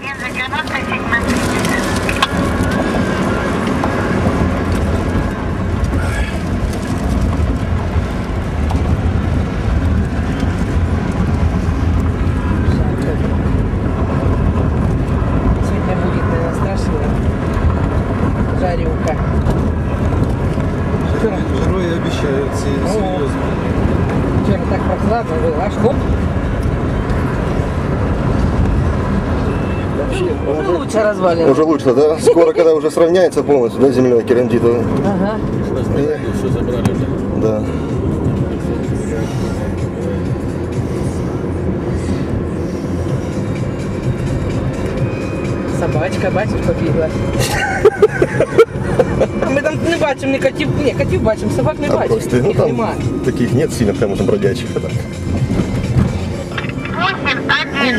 Жарюка. Герої обіцяють серйозно. Вчора так прохладно было, аж хоп. Уже лучше развалено. Уже лучше, да? Скоро, когда уже сравняется полностью, да, земля керамзитовая. Ага. Да. Собачка, бачиш, побігла. Ми там не бачимо ні котів, ні, котів бачимо, собак не бачимо. Просто, ну Їх там нема. таких нет сильно прям уже бродячих. А так. 8-1.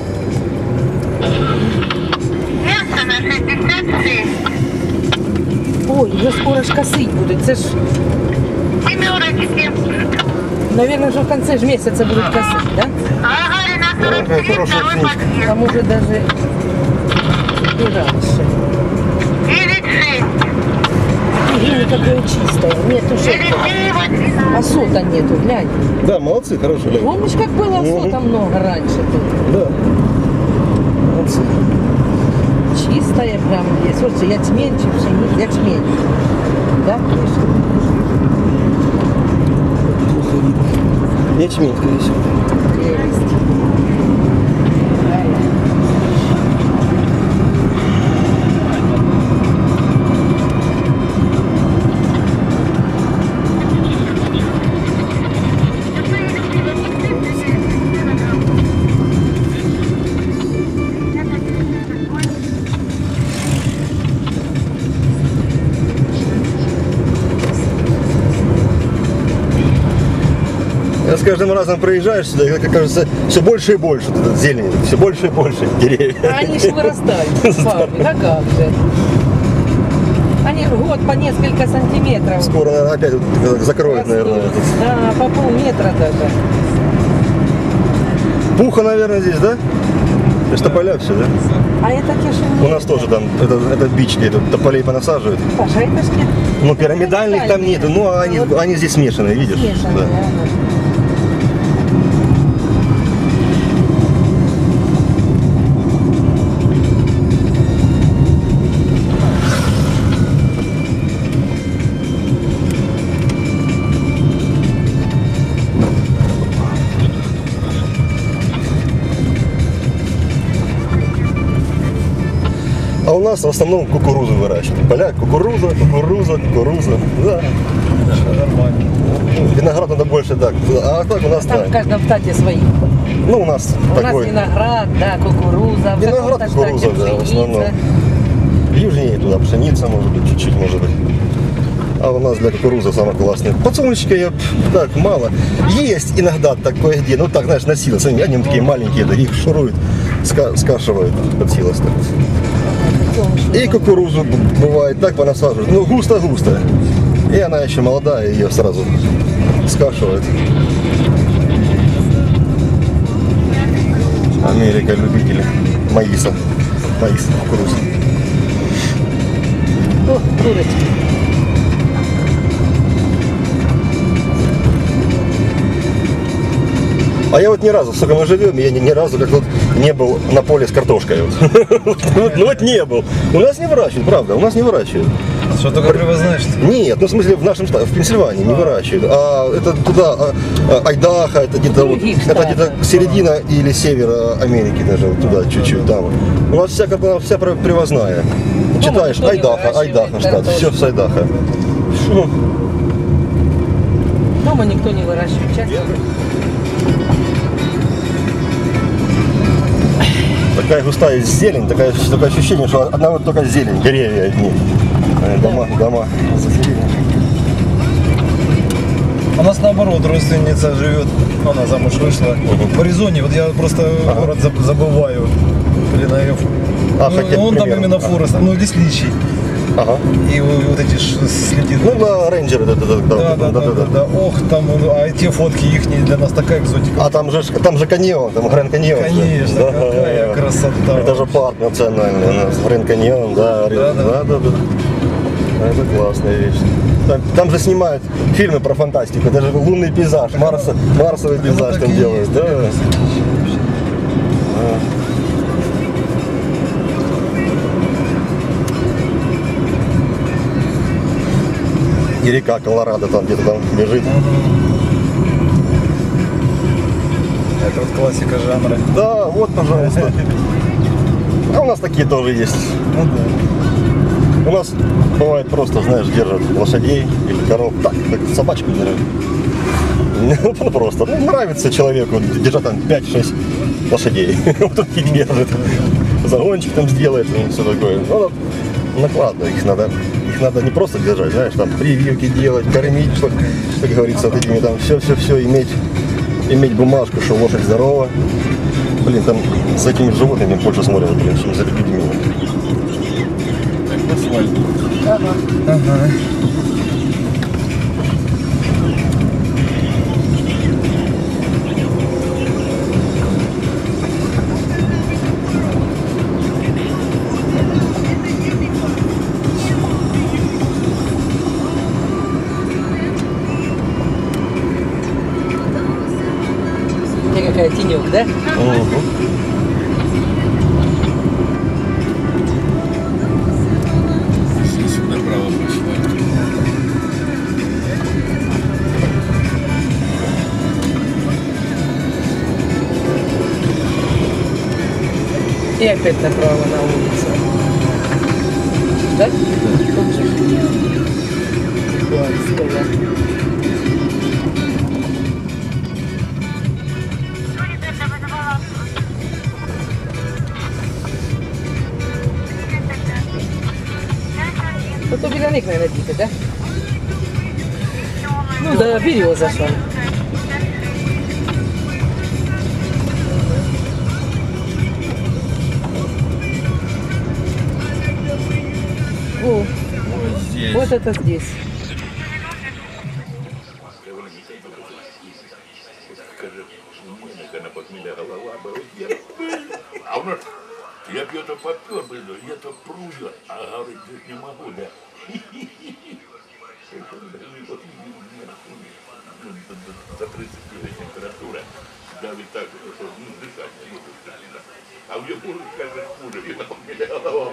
Место на 66. Ой, вже скоро ж косить будуть, це ж, Семерочки. наверное, вже в кінці ж місяця будуть косить, да? Гагарина 47, хорошая второй книжка. подъезд. А може даже і раніше. 9-6. Ой, какое чистое, нету же. Елисеева 12. Асота нету, глянь. Да, молодцы, хорошие. Да. Помнишь, как было асота много раньше тут? Да. Молодцы. Чистая прям есть. Слушайте, ячмень, чи пшениця, ячмень. Да? Ячмень, скорее всего. Прелесть. С каждым разом проезжаешь сюда, и, как кажется, все больше и больше тут зелени, все больше и больше деревьев. А они же вырастают, папы, да как же? Они год по несколько сантиметров. Скоро, наверное, опять вот закроют, наверное. растут. Да, по полметра даже. Пуха, наверное, здесь, да? Это ж тополя все, да? А это кишинев. У нас тоже там, это бички, тут тополей понасаживают. Паша, это ж нет. Ну, пирамидальных там нету, ну, они здесь смешанные, видишь? Смешанные, Да. ага. А у нас в основном кукурузу выращивают. Поля, кукуруза. Да. Нормально. Виноград надо больше, так. А так у нас Там в так. каждом штате свои. Ну, у нас У нас такой. виноград, да, кукуруза. В Виноград, каком-то кукуруза, штате да, в пшеница. основном. Южнее туда пшеница, может быть, чуть-чуть, может быть. А у нас для кукурузы самое классное. Подсолнечника я так мало. Есть иногда такое где, ну так, знаешь, на силос. Они такие маленькие, таких шуруют, скашивают под силос. И кукурузу бывает так понасаживают. Ну, густо-густо. И она еще молодая, ее сразу скашивают. Америка любители маиса. Маис, кукуруза. О, курочки. А я вот ни разу, сколько мы живем, я ни разу как вот не был на поле с картошкой. Ну вот не был. У нас не выращивают, правда, у нас не выращивают. Что, только привозная, что ли? Нет, ну в смысле в нашем штате, в Пенсильвании не выращивают. А это туда, Айдахо, это где-то вот, это где-то середина или севера Америки даже, вот туда чуть-чуть там. У нас вся привозная. Читаешь, никто не Айдахо, выращивает штат, картошку. все с Айдахо. Дома никто не выращивает. Честно. Такая густая зелень, такое ощущение, что одна вот только зелень, деревья одни. Дома. У нас наоборот, родственница живет, она замуж вышла в Аризоне, вот я просто город забываю. Блин, А, хотя он там примерно. именно Форест, ну Лесничий. Ага. И вот эти следы. Ну да, рейнджеры, Да. Ох, там, а те фотки их для нас такая экзотика. А там же каньон, там Гранд Каньон. Конечно, да. какая красота. Это же парк национальный у нас, Гранд Каньон, да. Да. Это классная вещь. Там же снимают фильмы про фантастику, даже лунный пейзаж, марсовый пейзаж там делают, да. И река Колорадо там где-то там бежит. Это вот классика жанра. Да, вот, пожалуйста. А у нас такие тоже есть. Ну да. У нас бывает просто, знаешь, держат лошадей или коров. Так, как собачку держат. Ну просто. Ну, нравится человеку держать там 5-6 лошадей. Вот он и держит. Загончик там сделает и все такое. Ну, накладно, их надо не просто держать, знаешь, там прививки делать, кормить, что, как говорится, вот этими там все иметь бумажку, что лошадь здорова. Блин, там за этими животными больше смотрят, блин, чем за людьми. Ага. Какая тенек, да? Угу. Здесь направо пошла. И опять направо на улицу. Да? Тут біля них, наверное, діти, да? Ну да, береза що. О, вот это здесь. А воно, я б його попер, блин, я то прую, а говорить, не могу, да. За 30 температура, давить так, что дышать не буду. А в його каже, хуже, він у мене голова.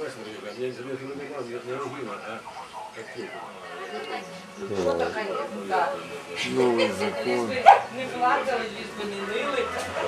Новый закон. Не плакали, лишь бы не ныли.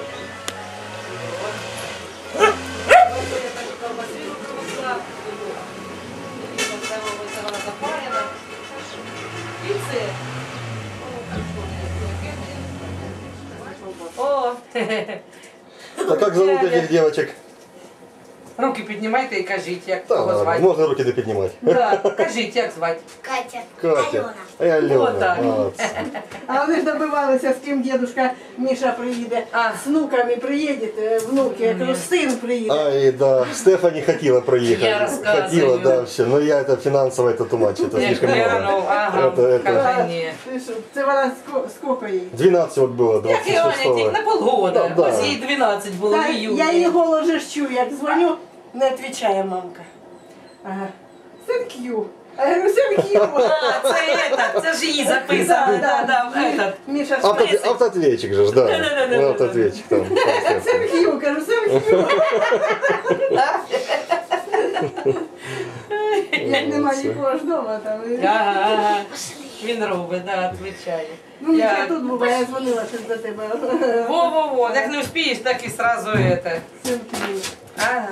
О, А как зовут этих девочек? руки піднімайте і кажіть, як Да, кого ладно, звати. можно руки доподнимать. Да, кажіть, як звати. Катя. Катя. А я Алена. Вот так. Молодцы. А вони ж добивалися, з ким дедушка Міша приїде, А. з внуками приїде, внуки, я кажу, син приїде. Ай, да, Стефани хотела проехать. Я рассказываю. Хотела, да, все. Но я это финансово, это тумач, это Я слишком глянув, много. ага, Это. каже, ні. Ти що, це вона скільки їй? 12 вот было, Як і Аня, тільки 26-го. на полгода. Да, Ось да. їй 12 було в Та, іюні. я її голос же ж чую, як дзвоню, не відповідає мамка. Ага. Синк'ю. А я говорю, синк'ю. А, це ж її записано. Да, этот. Міша, Автоответчик же, да. Да-да-да-да. Ну, автоответчик там. синк'ю, кажу, синк'ю. Як нема нікого ж вдома там. Ага. Він робить, да, відповідає. Ну, Міша тут була, я дзвонила щось до тебе. Во-во-во, як не успієш, так і сразу это. Синк'ю. Ага.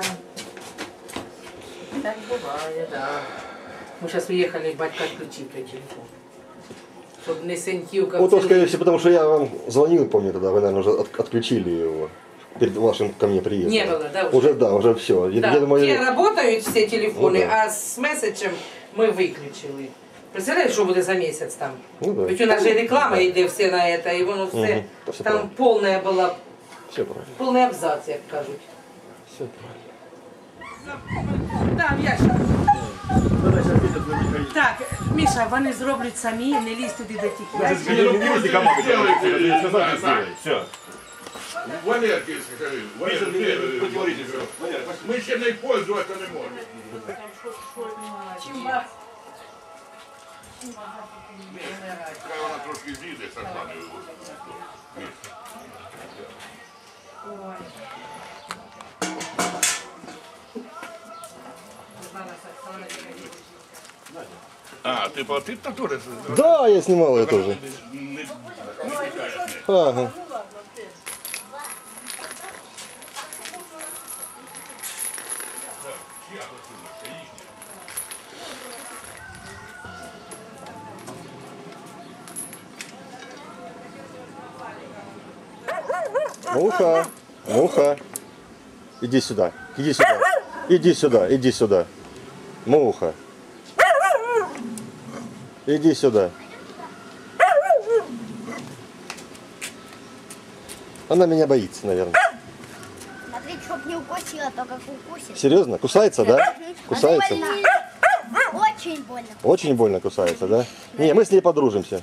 Так буває, да. Мы сейчас уехали, и батька отключил твой телефон. Чтобы не сентил, Вот то, скорее всего, потому что я вам звонил, помню тогда, вы, наверное, уже отключили его перед вашим ко мне приездом. Не было, да, уже? Уже, да, уже все. Да, Я думаю, те работают все телефоны, Ну да. а с месседжем мы выключили. Представляешь, что будет за месяц там? Ну да. Ведь у нас же реклама идет все на это, и воно все, Мгм, то все там правильно. полная была, все правильно. полный абзац, як кажуть. Все правильно. Да, в ящик. Так, Міша, вони зроблять самі, не лізь туди до тих ящиків. Все. Валерки, скажи. Ми ще не пользуватися не можемо. Хай вона трошки зійде, Сакланою. А, ты там тоже? Да, я снимал ее тоже. Ага. Муха, муха. Иди сюда, иди сюда. Иди сюда, иди сюда. Муха. Иди сюда. Она меня боится, наверное. Смотри, чтоб не укусила, то как укусит. Серьезно? Кусается, да? Кусается? Очень больно. Очень больно кусается, да? Не, мы с ней подружимся.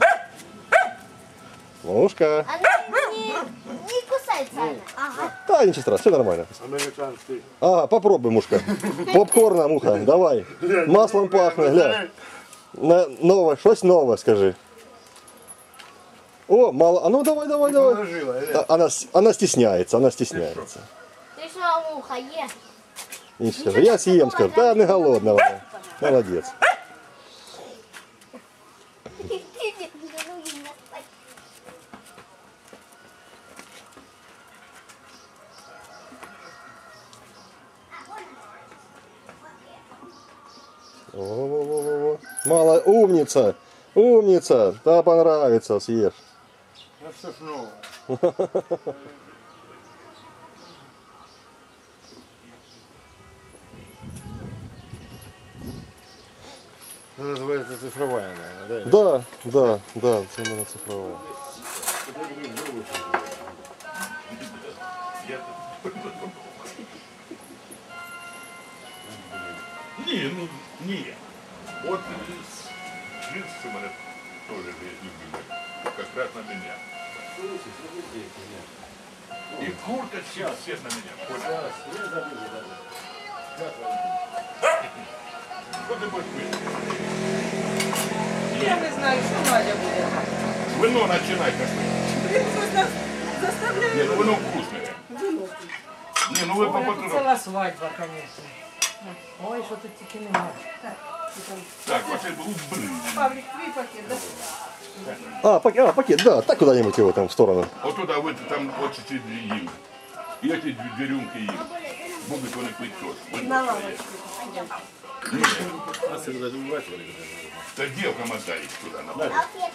Мушка. Она не кусается она. Ага. Да, ничего страшного, все нормально. Ага, попробуй, мушка. Попкорна, муха, давай. Маслом пахнет, глянь. Новое, что-то новое, скажи. О, мало. А ну давай, давай, давай. Она стесняется, она стесняется. Ты что, муха, ешь? Ничего, я съем, скажу. Да, не голодного. Молодец. Во-во-во-во. Мало, умница, умница, да понравится, съешь. Ну что ж нового? Называется цифровая, наверное, да? Да, це в мене цифрова. Ні, ну ні. От джинсы у мене теж любимые. Как раз на меня. И курточки все на меня. Что ты будешь пить? Я не знаю, що Надя буде. Вино начинай как-то. Заставляю. Не, ну вино вкусное. Не, ну вы Ой, попробуйте. ціла свадьба, звісно. Ой, що тут тільки немає. Так, вообще блин. Павлик, твій пакет, да? Пакет, да, так куда-нибудь его там в сторону. Вот туда вы там вот чуть-чуть им. И эти две рюмки им. Будут вони пить тоже. На лавочку. Да девкам отдай их туда. На.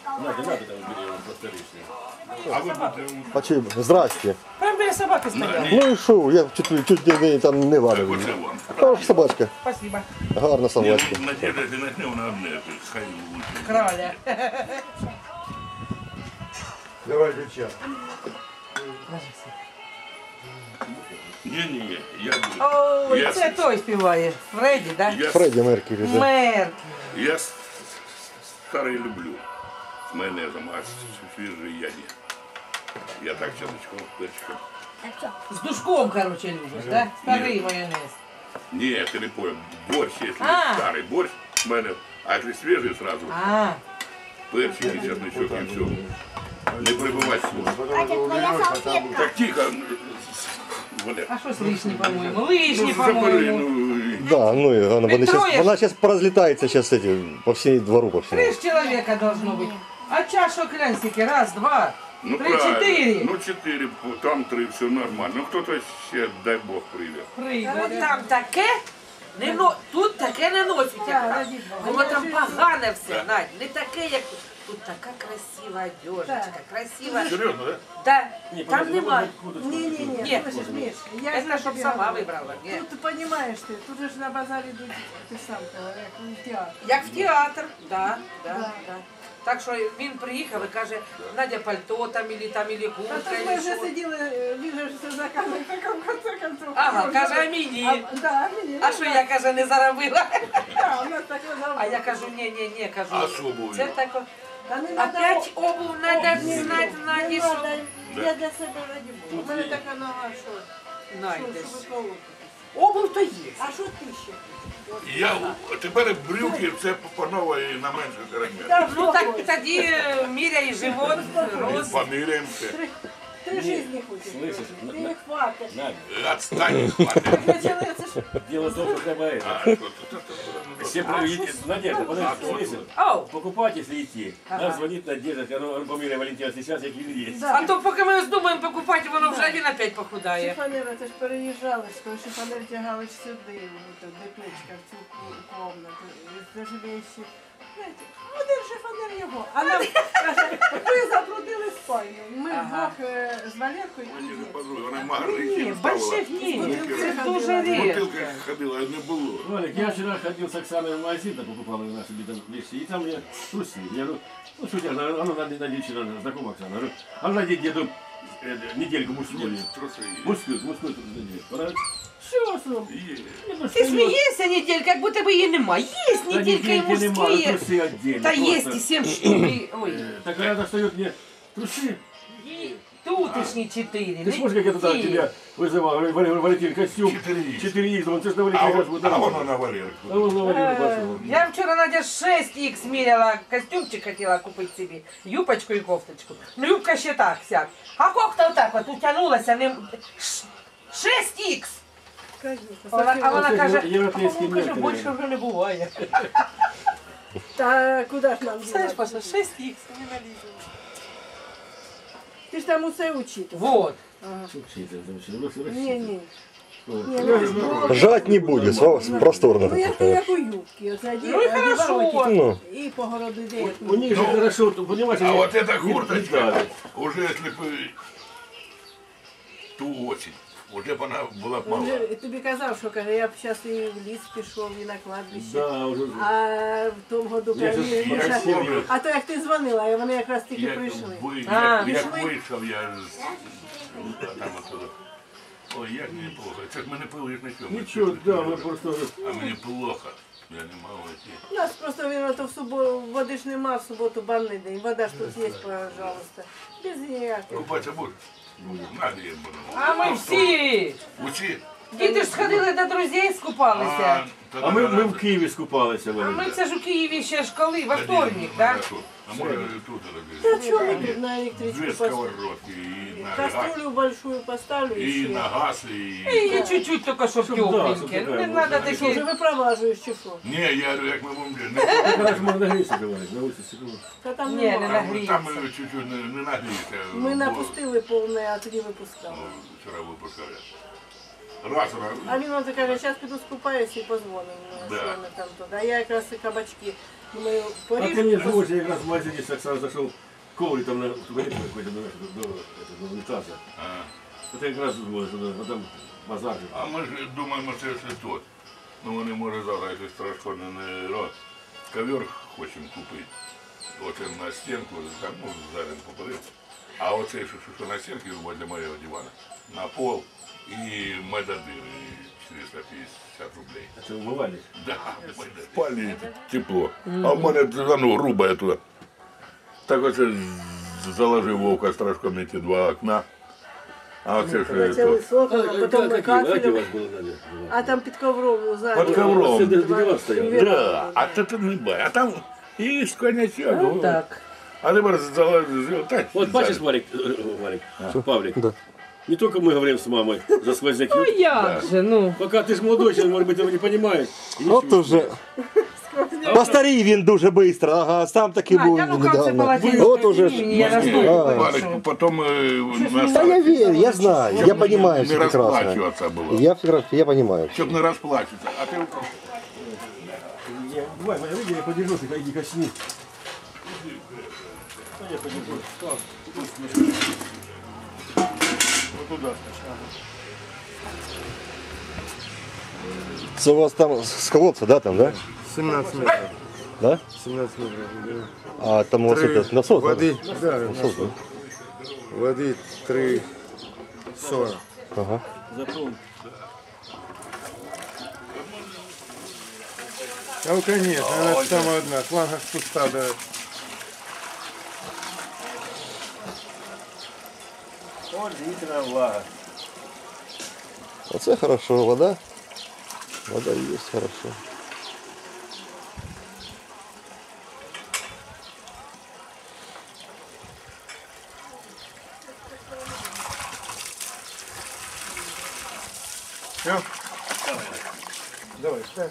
А вы будете... А чи, здрасте. Прям біля собаки стояла. Ну і що, я чуть там не валю. Оце вам. Хороша собачка, Спасибо. гарна собачка. Надежда, ти начне, вона одне. Хай лучше. Краля. Давай ключа. Ні, я буду. Ой, Я це той співає. Фредді, так? Я, Фредді Меркелі, да. Мерк. я старий люблю. З майонезом, а свіжий я ні. Я так чолочком, перчиком. З душком, короче, любиш, так? Старий майонез. Ні, ти не понял. Борщ, якщо А. старий борщ, в мене, а якщо свіжий, сразу А, перчик і чесночок і все. Не прибивати слух. Катя, твоя салфетка. Так тихо, Валер. а щось лишнє, по-моєму. Лишнє, Забери, по-моєму. ну, Да, ну и Петрович. она сейчас поразлетается сейчас по всей двору, по всему. 3 человека должно быть. А чашок глянь скільки? Раз, два, ну три, правильно. 4. Ну 4, там 3, все нормально. Ну хто-то ще, дай Бог, прийде. Прийде. Там таке, тут таке не носять, як там. Воно там погане все, Надь, не таке, як Тут така красива одежечка, красива. Серьезно, да? Да, Там нема. Ні, Ні. слышиш, Міш, я це ж щоб тобі сама говорю. вибрала. Ні. Тут, розумієш ти, тут же ж на базарі йдуть, ти сам казав, як у театр. Як в театр, да. Да. Так що він приїхав і каже, Надя пальто там, или Та куртка, тут ми или вже що. сиділи, він же все заказує, так в конце концов. Ага, каже, а мені? Да, мені. А що я, каже, не заробила? Да, у нас так воно. А я кажу, ні, кажу. А з обув'ю? Це так. Та не надо. Опять обувь надо знати, Не Наді, надо, що я для себе раді Бога. У мене така нога, що знайдеш. ви колотитесь. Обувь то є. А що ти ще? Я тепер брюки це по нової на менше розмір. Да, Ну так тоді міряй живот, рост. Поміряємося. Три жизни хочеш. Слышишь, Ти не хватить. Отстань, хватить. Почали, це ж дело в том, что треба это. А, що тут? Все Надежда, подожди, слышишь? Оу. Покупать, если идти. Нам звонит Надежда, померяй Валентина сейчас, як він есть. А то поки ми думаємо покупати, воно вже він опять похудає. шифонера, це ж переїжджали, що шифонер тягали ж сюди, в тепличка, в цю комнату. Це ж вещи. Знаєте, один шифонер його. А нам каже, ви запрудили спальню. Ми вдвох з Валеркою і дітьми. Вона магазинки Ні, ставила. больших ні. Це Бутилки дуже В рідко. бутилках ходила, не було. Валик, я вчера ходил с Оксаной в магазин, там покупал на себе там вещи, и там я трусы. Я говорю, ну что у тебя, она на вечер, знакома Оксана, говорю, она надеть где-то недельку мужскую. Труси є. Мужскую надеть. Все, сам. Є. Ти смієшся неделька, як будто би її нема. Є неделька і мужські. трусы отдельно. Та є просто. і 7 штук. Ой. Так она достает мне трусы. Тутешні 4. Ты смотришь, как я туда тебя вызывал, Валентин, костюм. 4Х. 4Х, он ты же на А Валентин раз будет. воно на Валерку. А он на Валентин пошел. Я вчора, Надя, 6х міряла, костюмчик хотіла купити собі, юбочку і кофточку. Ну, юбка ще так сяк. А кофта отак от утягнулася, не... 6х! А вона каже, Європейський каже, мір, більше вже не буває. Та куди ж нам Знаєш, дівати? Паша, 6х, не налізу. Ти ж там усе учити. Вот. Ні. Жать не будет, просторно. Ну як то як у юбки. Оце Ну і хорошо. Ну, І по городу йде. У них же хорошо, ты понимаешь, А они вот эта не курточка, дали. уже если бы ту осень, уже б вона була б мала. Вже тобі казав, що каже, я б зараз і в ліс пішов, і на кладбище. Да, уже. А в тому году Я каже, ж- я ж помню. а то як ти дзвонила, і вони якраз тільки Як прийшли. як вийшов я там оттуда. Ой, як мені плохо. Це ж мене пили на чому. Ничего, да, мы просто... А мені плохо. Я не можу йти. У нас просто він ото в суботу, води ж нема, в суботу банний день. Вода ж тут є, пожалуйста. Без ніяких. Купатися будеш? Надо я буду. А ми всі. Усі? Діти ж сходили до друзей, скупалися. А мы в Киеве скупалися, А ми Валентин. це ж у Києві ще школи, во вторник, так? А може тут Та чого ми тут на електричку дві поставлю? сковородки і на газ, Кастрюлю большую поставлю і і на ще. газ, І чуть-чуть тільки що Щоб, да, щоб тепленьке. така Не була. треба Що, вже таке. випроваджуєш чи що? Ні, я говорю, як ми будемо жити. Когда же можно греться, говорить, на улице секунду. Та там Ні, не нема. нагріється. Там чуть-чуть не нагріється. Ми напустили повне, а тоді випускали. Вчора випускали. Раз. А він от каже, зараз піду скупаюся і позвонив, Да. що вони там туди. А я якраз і кабачки. Ми А ты мне поріжемо. звонишь, я как раз в магазине с Оксаной зашел, коврик там на туалет какой-то, до унитаза. А. Это как раз звонишь, а там базар же. А ми ж думаємо, це все тут. Ну вони може завтра, якщо страшно не рот. Ковер хочемо купити. Оце на стінку, там, ну, зараз попадемо. А оце, що на стінці для моєго дивана, на пол і медодир, 450 рублей. Это умывальник. Да, спальні тепло. А в мене ну, грубе туди. Так оце заложив вовка страшком ці два окна. А оце ж Це то. високо, потім Какие кафелем. у вас было, Надя? А там під ковром ззаді. Під ковром. Все, диван стоял. Да, а це не бай. А там і конячок. Ну так. А тепер заложив. Так, Вот бачишь, Валик, Павлик, не только мы говорим с мамой за сквозняки. Ну як же, ну. Пока ты ж молодой человек, может быть, этого не понимаешь. И от ничего. уже. Постарій він дуже швидко, ага, сам такий був Надя, ну як це була недавно. От уже ж. я роздумала. Валик, потім Та я вірю, я знаю, я розумію не все прекрасно. розплачуватися було. Я розумію. Щоб не розплачуватися. А ти Давай, моя выйди, я подержу, ты иди косни. А я подержу. Так, вот туда. Це у вас там с колодца, да, там, да? 17 метров. Да? 17 метров. Да. А там у вас это насос? да? Воды, да, Насос, да? воды 3,40. Ага. Запомни. А конечно, она же там одна, фланга пуста, да. Вот длительная влага. Оце хорошо, вода. Вода есть хорошо. Все? Давай, ставь.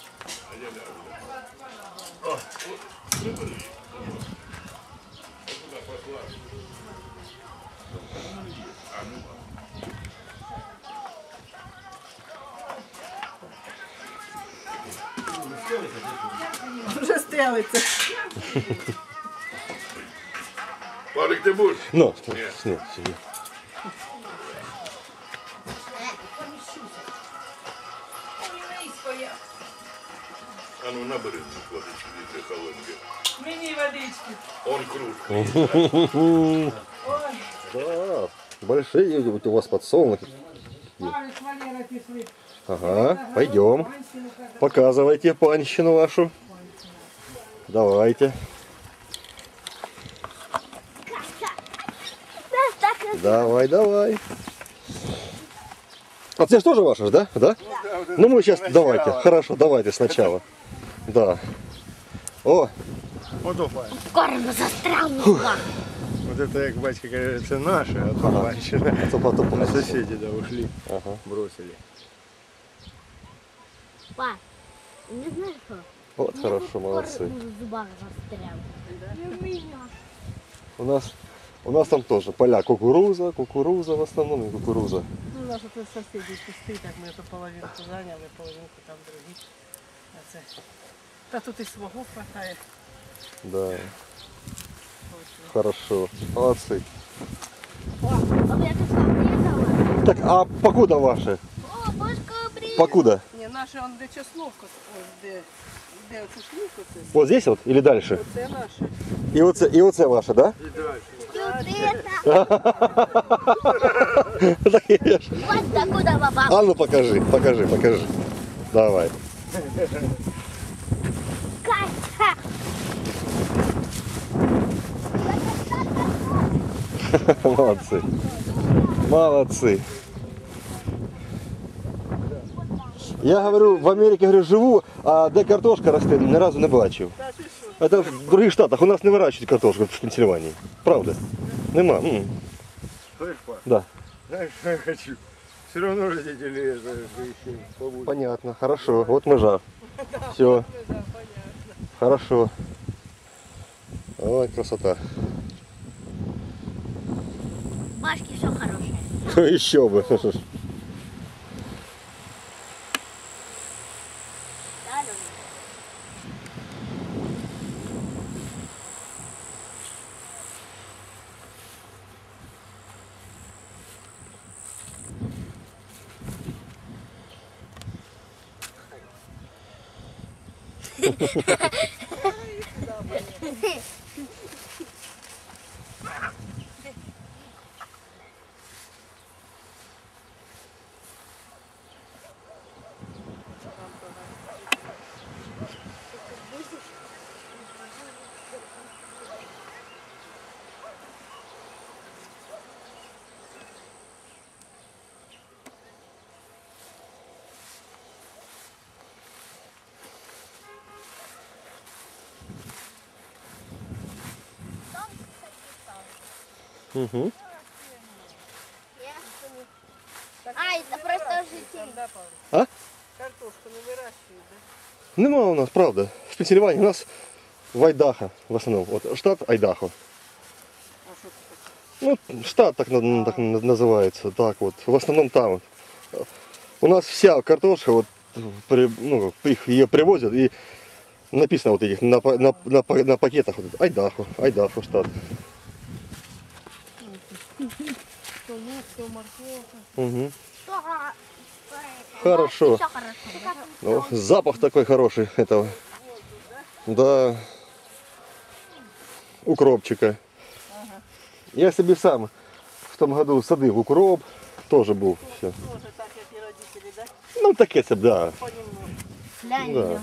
Вже стелиться. Валик, ти будеш? Ну, нет, себе. А ну набери водички, вітри холодні. Мені водички. Он кружка. Да, большие у вас подсолнухи. Марик, Валера пішли. Ага, пойдем. Показывайте панщину вашу. Давайте. Давай, давай. А это же тоже ваша, да? Да? Ну мы сейчас, давайте, хорошо, давайте сначала. Да. О, Вот опа. Корм застрял. Вот это, как батька говорит, это наше, а то банщина. топа-топа. А соседи, да, ушли, Ага. бросили. Па, не знаешь что? Вот хорошо, молодцы. Корм в зубах застрял. У нас там тоже поля кукуруза в основном и кукуруза. Ну, у нас тут сусіди пусті, так ми ту половинку зайняли, половинку там другі. А це... Та тут і свого хватає. Да. Хорошо. Молодцы. А я как сам Так, а покуда ваши? О, башка привет. Покуда? Ні, наше он де чеснок, ось де оце шлюк, оце. Вот здесь вот или дальше? Це наше. И оце ваше, да? Так я ж- Вот докуда баба. А ну покажи. Давай. Катя. Молодцы. Я говорю, в Америке говорю, живу, а де картошка росте, ни разу не бачив. Это в других штатах. У нас не вирощують картошку в Пенсильвании. Правда? Нема. Слышь, па, Да. знаешь, что я хочу? Все равно родители это еще побудут. Понятно. Хорошо. Вот межа. Все. Хорошо. Ой, красота. Башки все хорошее. Еще бы. Да, Лёля? Угу. А, это просто житель. А? Картошку не вирощують, да? Нема у нас, правда. В Пенсильвании у нас в Айдахо в основном. Вот штат Айдахо. А що це таке? Ну, штат так, так называется. Так вот. В основном там. Вот. У нас вся картошка, вот, ее привозят, и Написано вот этих на пакетах вот, Айдахо штат. То лук, то морковка. Угу. Что? Хорошо. Все хорошо. Ну, запах такой хороший этого. Да. Укропчика. Я себе сам в том году садил укроп. Тоже был. Все. Тоже так, як і родителі, да? Ну таке це, да. Понемножку. Глянь, Да. идем.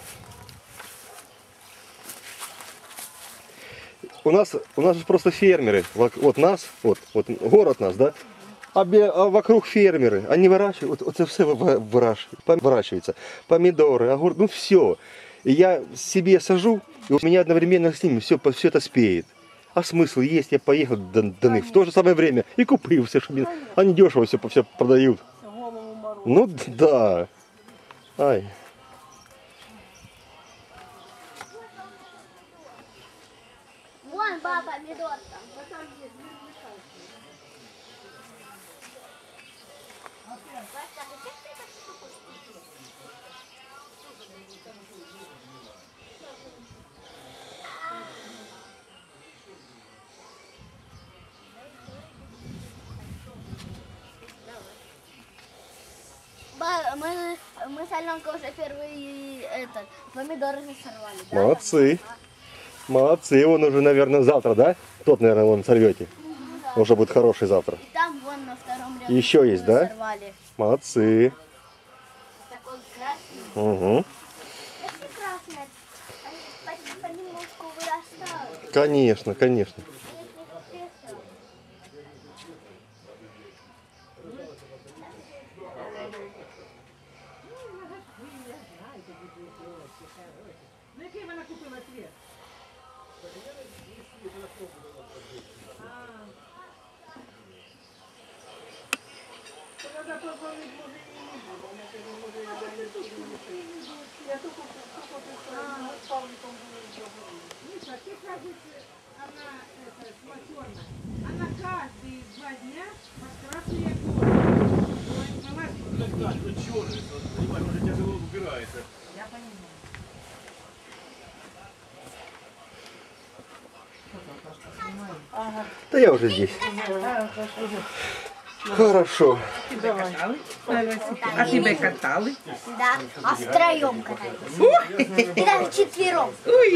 У нас же просто фермеры. Вот нас, вот город нас, да? А вокруг фермеры. Они выращивают, вот это все выращивается. Помидоры, огурцы, ну все. И я себе сажу, и у меня одновременно с ними все это спеет. А смысл есть, я поехал до них в то же самое время и купил все, чтобы они дешево все продают. Голову морозу. Ну да. Ай. Вон баба помидор там. Мы с Аленкой уже первый помидоры же сорвали. Да? Молодцы. Молодцы. Он уже, наверное, завтра, да? Тот, наверное, вон сорвете. Уже будет хороший завтра. И там вон на втором ряду. Еще есть, да? Сорвали. Молодцы. Такой красный. Угу. Это красный. Они понемножку вырастают. Конечно, конечно. Ну який вона купила цвет? Треба позвонити, може, і не буде. Вона каже, може, я не буду. Я тільки з Павликом буду зробити. Миша, ты кажешь, она смотерна. Она каждые 2 дня подкрашивает кожу. Уже тяжело убирается. Я понимаю. Да я уже здесь. Хорошо. А тебе катали? Да, а втроем катались. И даже четвером.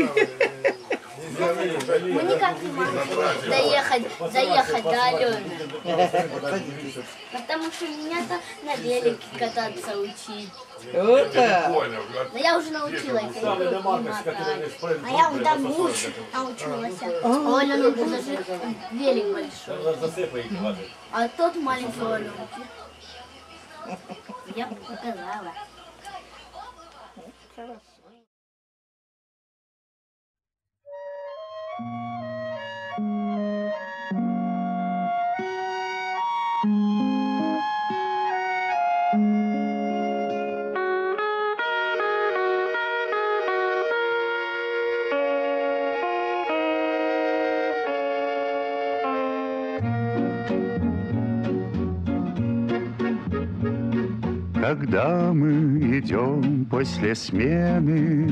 Мы никак не могли заехать до Алены. Потому что меня-то на велике кататься учить. Но я уже научилась. А я уже там научилась. А Алена уже даже велик большой. А тот маленький Аленки. Я показала. Когда мы идем после смены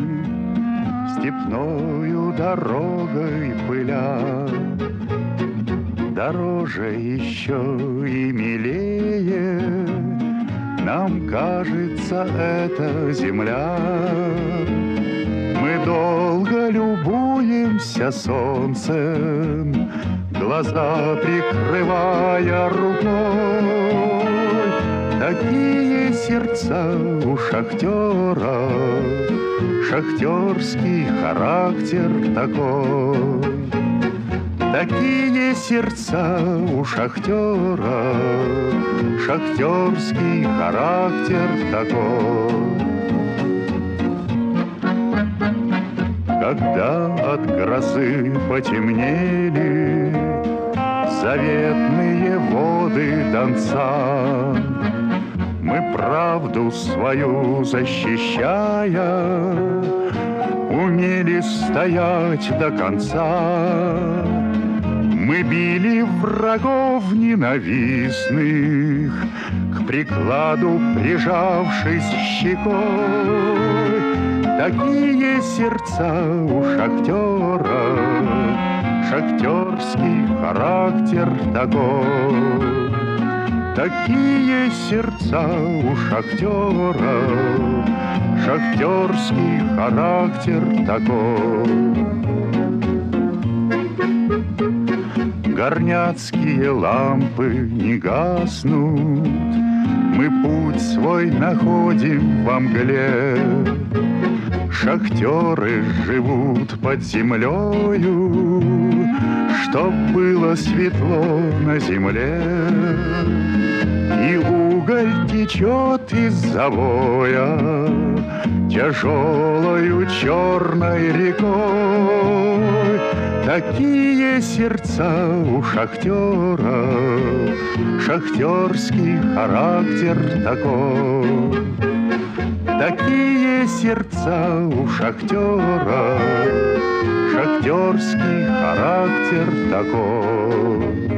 степною дорогой пыля, дороже еще и милее нам кажется эта земля. Мы долго любуемся солнцем, глаза прикрывая рукой. Такие сердца у шахтера, шахтерский характер такой. Такие сердца у шахтера, шахтерский характер такой. Когда от грозы потемнели заветные воды Донца, мы правду свою защищая умели стоять до конца. Мы били врагов ненавистных, к прикладу прижавшись щекой. Такие сердца у шахтера, шахтерский характер такой. Такие сердца у шахтера, шахтерский характер такой. Горняцкие лампы не гаснут, мы путь свой находим во мгле. Шахтеры живут под землею, чтоб было светло на земле. И уголь течет из завоя тяжелою черной рекой. Такие сердца у шахтера, шахтерский характер такой. Такие сердца у шахтера, шахтерский характер такой.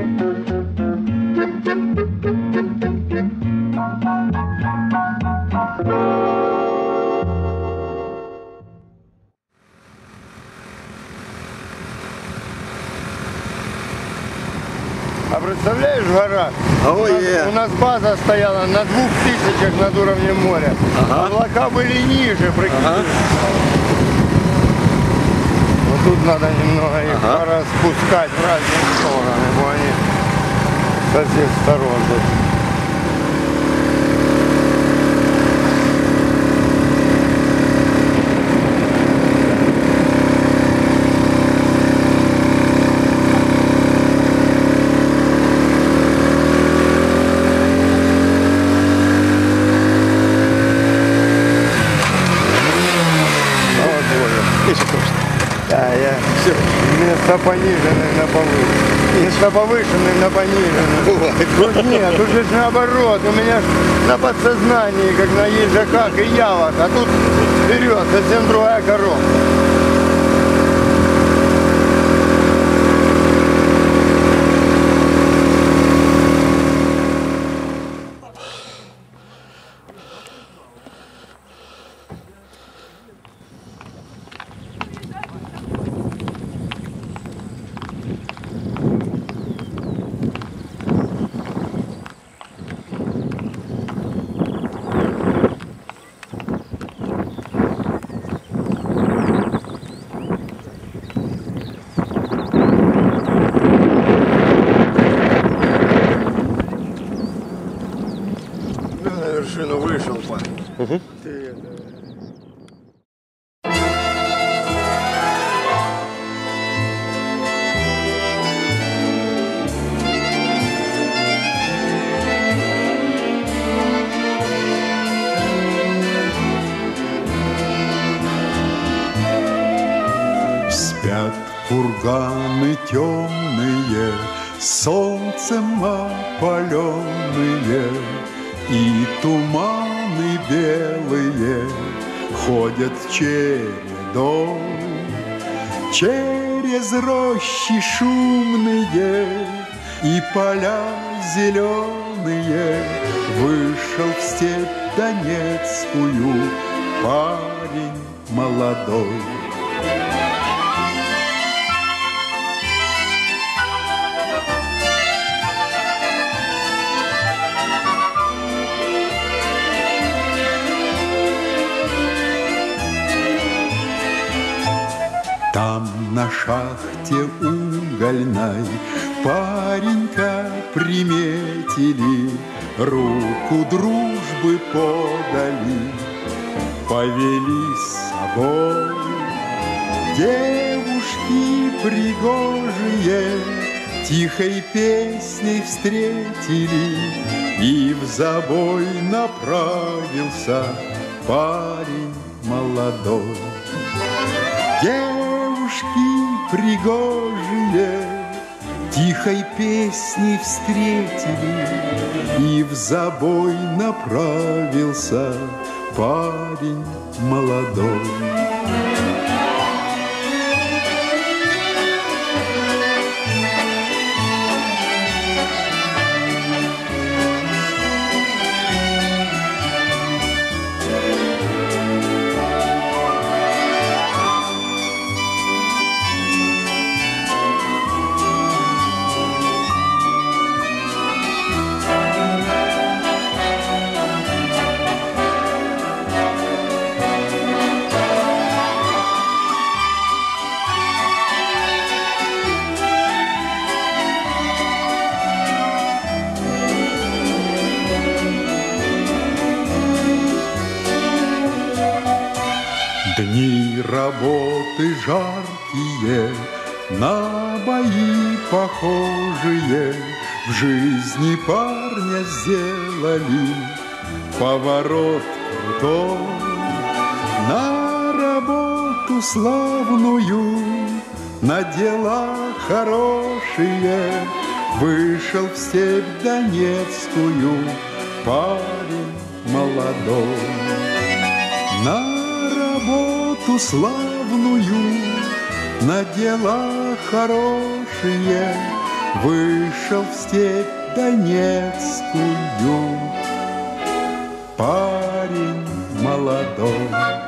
А представляешь, гора? У нас база стояла на 2000 над уровнем моря. Облака были ниже, прикинь. Вот тут надо немного их распускать в разные стороны, бо они со всех сторон тут. Место пониженное на повышенное. Место повышенное на пониженное. Тут нет, тут же наоборот. У меня на подсознании, как на ежаках и явах. А тут вперед, совсем другая корова. Вершину вышел, парень. Спят курганы темные, солнцем опаленные, и туманы белые ходят чередой. Через рощи шумные и поля зеленые вышел в степь донецкую парень молодой. Там на шахте угольной паренька приметили, руку дружбы подали, повели с собой. Девушки пригожие тихой песней встретили, и в забой направился парень молодой. Девушки пригожие тихой песней встретили, и в забой направился парень молодой. работы жаркие, на бои похожие в жизни парня сделали поворот крутой. На работу славную, на дела хорошие вышел в степь Донецкую парень молодой. На работу славную, на дела хорошие вышел в степь Донецкую парень молодой.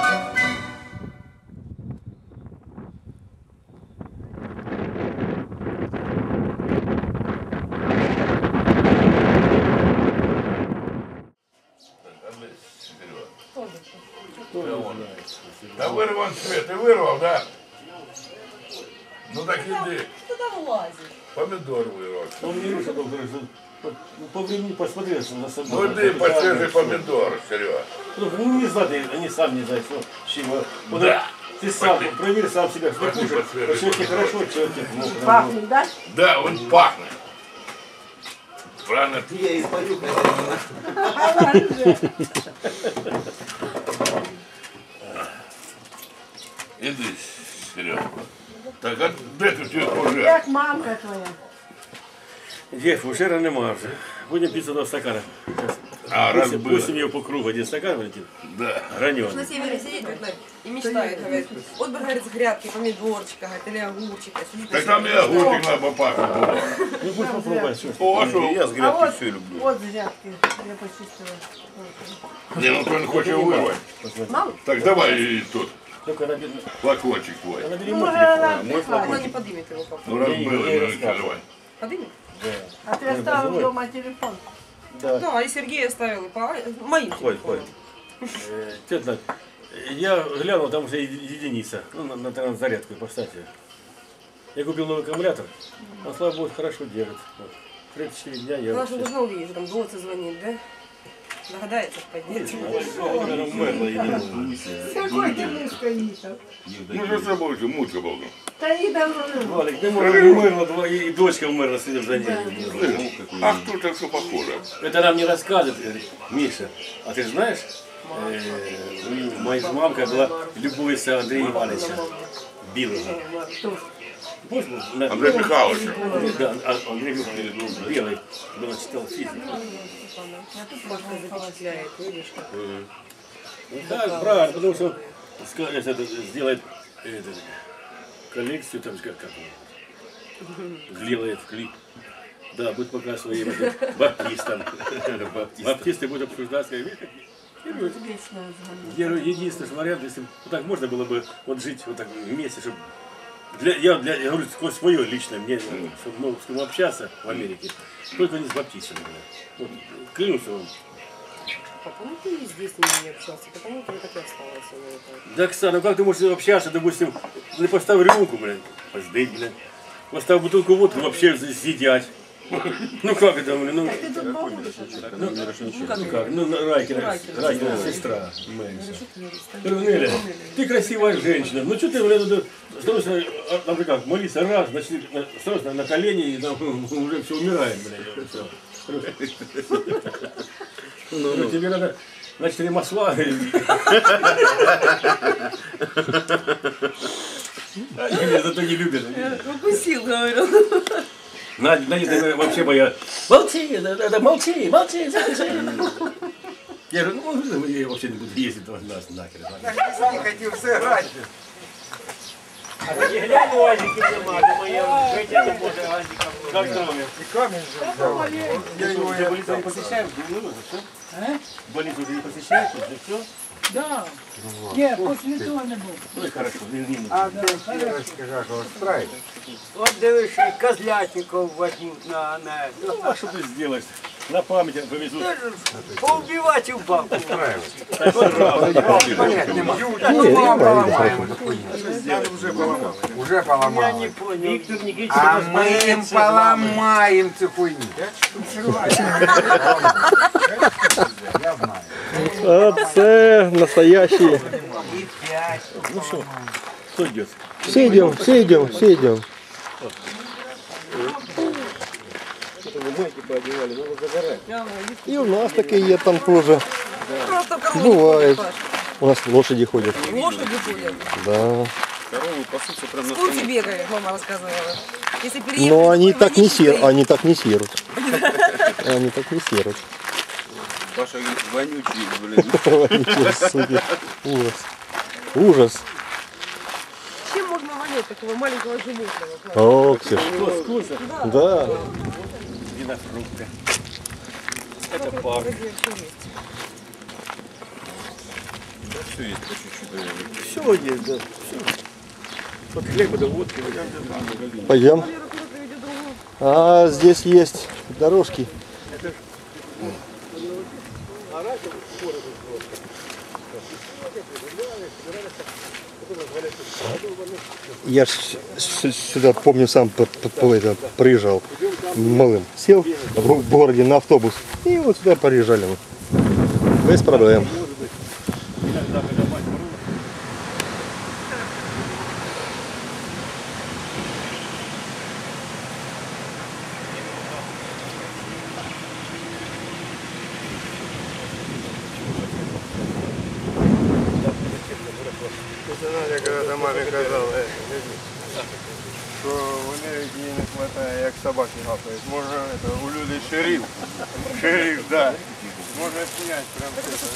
Да вырвал цвет, ты вырвал, да? Ну так иди. Что там лазит? Помидор вырвал. Он не рушит, он говорит, ну по времени посмотрелся на собой. Ну иди посвежий помидор, Серега. Ну не знают, они сами не знают, что, с чего. Вот Да. Ты сам проверь сам себя, что хуже. Человек тебе хорошо, человек тебе плохо. Пахнет, да? Да, он пахнет. Правильно? Я и понюхаю. Иди, Серега. Так, а де тут тебе уже? Як мамка твоя. Є, фужера нема вже. Будемо піти до стакана. А, раз было. Пустим его по кругу, один стакан, Валентин. Да. Граненый. На севере сидит говорит, и мечтает, говорит, вот бы, говорит, с грядки помидорчика, говорит, или огурчика. Сидит Так там и огурчик надо попахнуть было. Ну пусть попробуй. Что? О, что? Я с грядки все люблю. Вот з грядки я почистила. Не, ну кто не хочет вырвать. Мало? Так давай и тут. Только на Флакончик твой. Ну, може, вона Мой Она флакончик. не поднимет его, папа. Ну раз Я было, не ну рассказываю. давай. Поднимет? А ти оставив вдома телефон. Да, и Сергей оставил, и по моим телефоном. Тетя Надь, я глянул, там уже единица. Ну, на зарядку поставьте. Я купил новый аккумулятор. Он, слава богу, хорошо держит. Вот. 34 дня я... Она же должна увидеть, что там Гоца звонит, да? Догадается поднять. Какой ти мишка їхав? Ну что с тобой уже муча был. Та їй давно не було. Валик, ты умерла, и дочка умерла, следом за ней. А кто так что похоже? Это нам не рассказывает, говорит, Миша. А ты же знаешь, моя мамка была любовница Андрея Ивановича Билова. Помнишь, Андрей Михайлович. Да, Андрей Михайлович был белый, когда читал физику. Башка запечатляет, видишь, как. Да, правильно, потому что он сделает коллекцию, там как сделает клип. Да, будет показывать своим баптистам. Баптисты будут обсуждать, сказать, единственный вариант, если вот так можно было бы вот жить вот так вместе, чтобы я говорю, свое личное мнение, чтобы с кем общаться в Америке, только не с баптистами. Вот, клянусь вам. Папа, ну ты здесь с ними не общался, потому что так и осталось у него. Да, Оксана, ну как ты можешь общаться, допустим, ты поставь рюмку, блин, поздыть, блин, поставь бутылку водки, вообще съедять. Ну как это, блин, ну... Ну, Райкина сестра. Неля, ты красивая женщина, ну что ты, блин, становишься, например, как, молиться раз, значит, становишься на колени, и там уже все умирает, блин, все. Ну, тебе надо, значит, ремосла. Они зато не любят. Укусил, говорю. Надя вообще моя. Молчи, молчи, молчи. Я говорю, ну, я вообще не буду ездить до нас нахер. Не хотел сыграть. А ты глянь, Азики нема, думаю, я жить не буду, Азика. Как здоровье? И камень же. Я его Больницу не посещаешь? Больницу уже не посещаешь? Уже все? Да. Ні, після того не був. Ну и хорошо, не А Кирочка как его устраивает? От дивись, козлятников возьмуть на... Ну, а что ты сделаешь? На память повезут. Поубивать у бабку. Понять не могу. Поломаем. Уже поломал. Я не понял. Виктор Никитич, А мы им поломаем эту хуйню. Я знаю. Оце настоящий. И 5. Ну что, Кто идет? Все идем, все идем, все идем. И у нас такие там тоже. Просто коровы Бывает. ходят, У нас лошади ходят. Паш. Лошади ходят. Да. Коровы пасутся прям на Сколько бегали, мама рассказывала. Если переехать Но они домой, так не водички серут. стоит. Они так не серут. Они так не серут. Паша вонючий, блин. Вонючие суки. Ужас. Ужас. Чем можно вонять такого маленького животного? О, Ксюш. Вкусно. Да. Винофрукты. Это парк. Все есть по чуть-чуть. Все есть, да. Все. Вот хлеба да водки. Пойдем. А здесь есть дорожки. Я ж сюда, помню, сам приезжал малым. Сел в городе на автобус и вот сюда приезжали мы. Без проблем. Надя когда мамі казала, що вони їй не хватає, як собаки гапають. Може, у людей шериф. Шериф, да. Можна снять прям.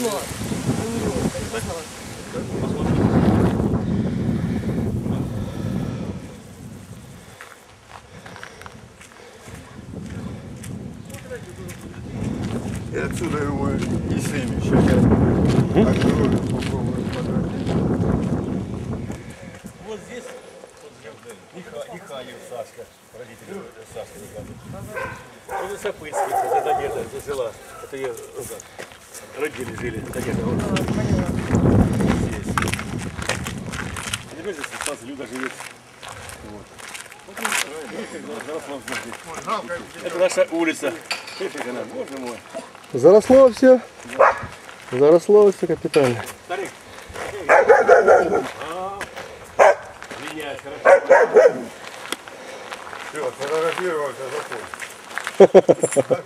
И отсюда его и снимешь. Сейчас я открою, попробую подойти. Вот здесь Михаил, Сашка, родители Сашка Николаевна. Это Сапыльский, это где-то зажила. Это ее родители жили, это где-то вот здесь. Теперь здесь остался, Люда живет. Вот. Это наша улица. Слышишь, она, боже мой. Заросло все. Заросло все капитально. Старик. Меняешь, хорошо. Все, фотографировался, запомнил.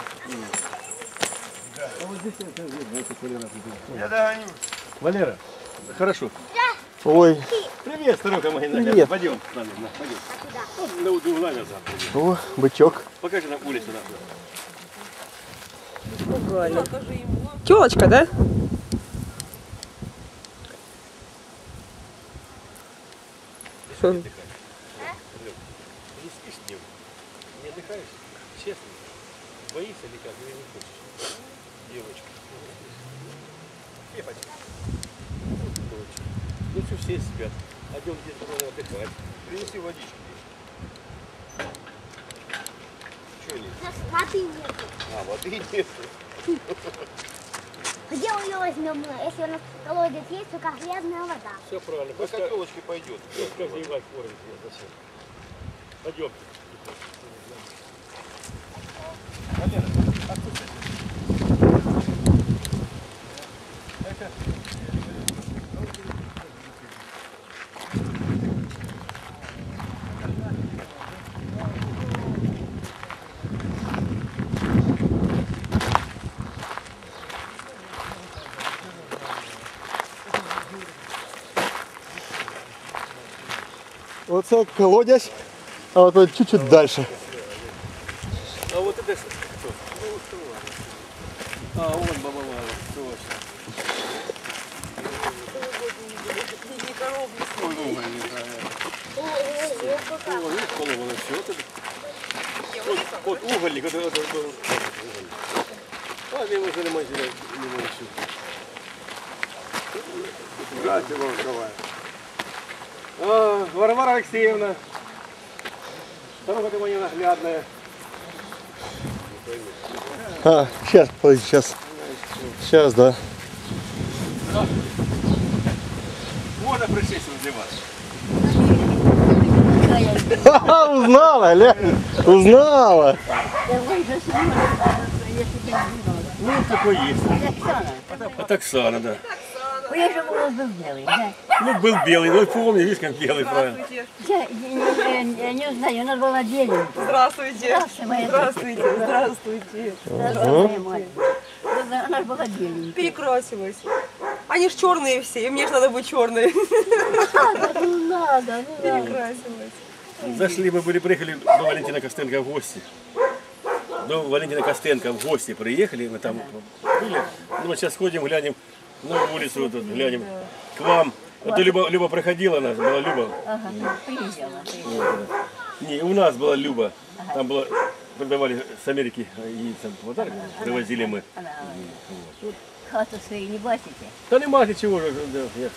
Я догоню. Валера, хорошо. Ой. Привет, старуха моя. Привет. Пойдем с нами. Пойдем. Вот на угла назад. О, бычок. Покажи нам улицу нашу. Телочка, да? Что? Не спишь днем? Не отдыхаешь? Честно? Боишься или как? Или не хочешь? Девочка. Девочка. Дочка. Ну что, все спят. Пойдем где-то надо отдыхать. Принеси водичку. Чего нет? Воды нет. А, воды нет. Где мы ее возьмем? Если у нас колодец есть, только грязная вода. Все правильно. По котелочке пойдет. Как заливать корень? Зачем? Пойдем. Вот это колодец, а вот тут чуть-чуть дальше. А вот это что? А, вон баба Валя, точно. О, видишь, поломано все. Вот угольник, это был. Ладно, его занимать не научу. Братья Волковая. Варвара Алексеевна. Старуха ты моя наглядная. А, сейчас, подожди, сейчас. Сейчас, да. Можно пришесть возле вас. Узнала, Лен, узнала. Ну, какой есть. От Оксана, да. я же голос был белый, да. Ну, был белый, ну, помню, видишь, как белый, правильно. Я не знаю, у нас была беленькая. Здравствуйте. Здравствуйте, моя Здравствуйте. Здравствуйте. Здравствуйте, моя. Она же была беленькая. Перекрасилась. Они ж черные все, и мне ж надо быть черной. Ну надо. Перекрасилась. Зашли, мы приехали до Валентина Костенко в гости. До Валентина Костенко в гости приехали, мы там были. Ну, сейчас ходим, глянем на улицу, вот, глянем к вам. Вот Люба проходила, наша была Люба. Ага, приезжала. Вот, да. Не, у нас была Люба. Там была, продавали с Америки и там подарок, привозили мы. Тут хату свою не бачите? Да нема ничего же. Да, я,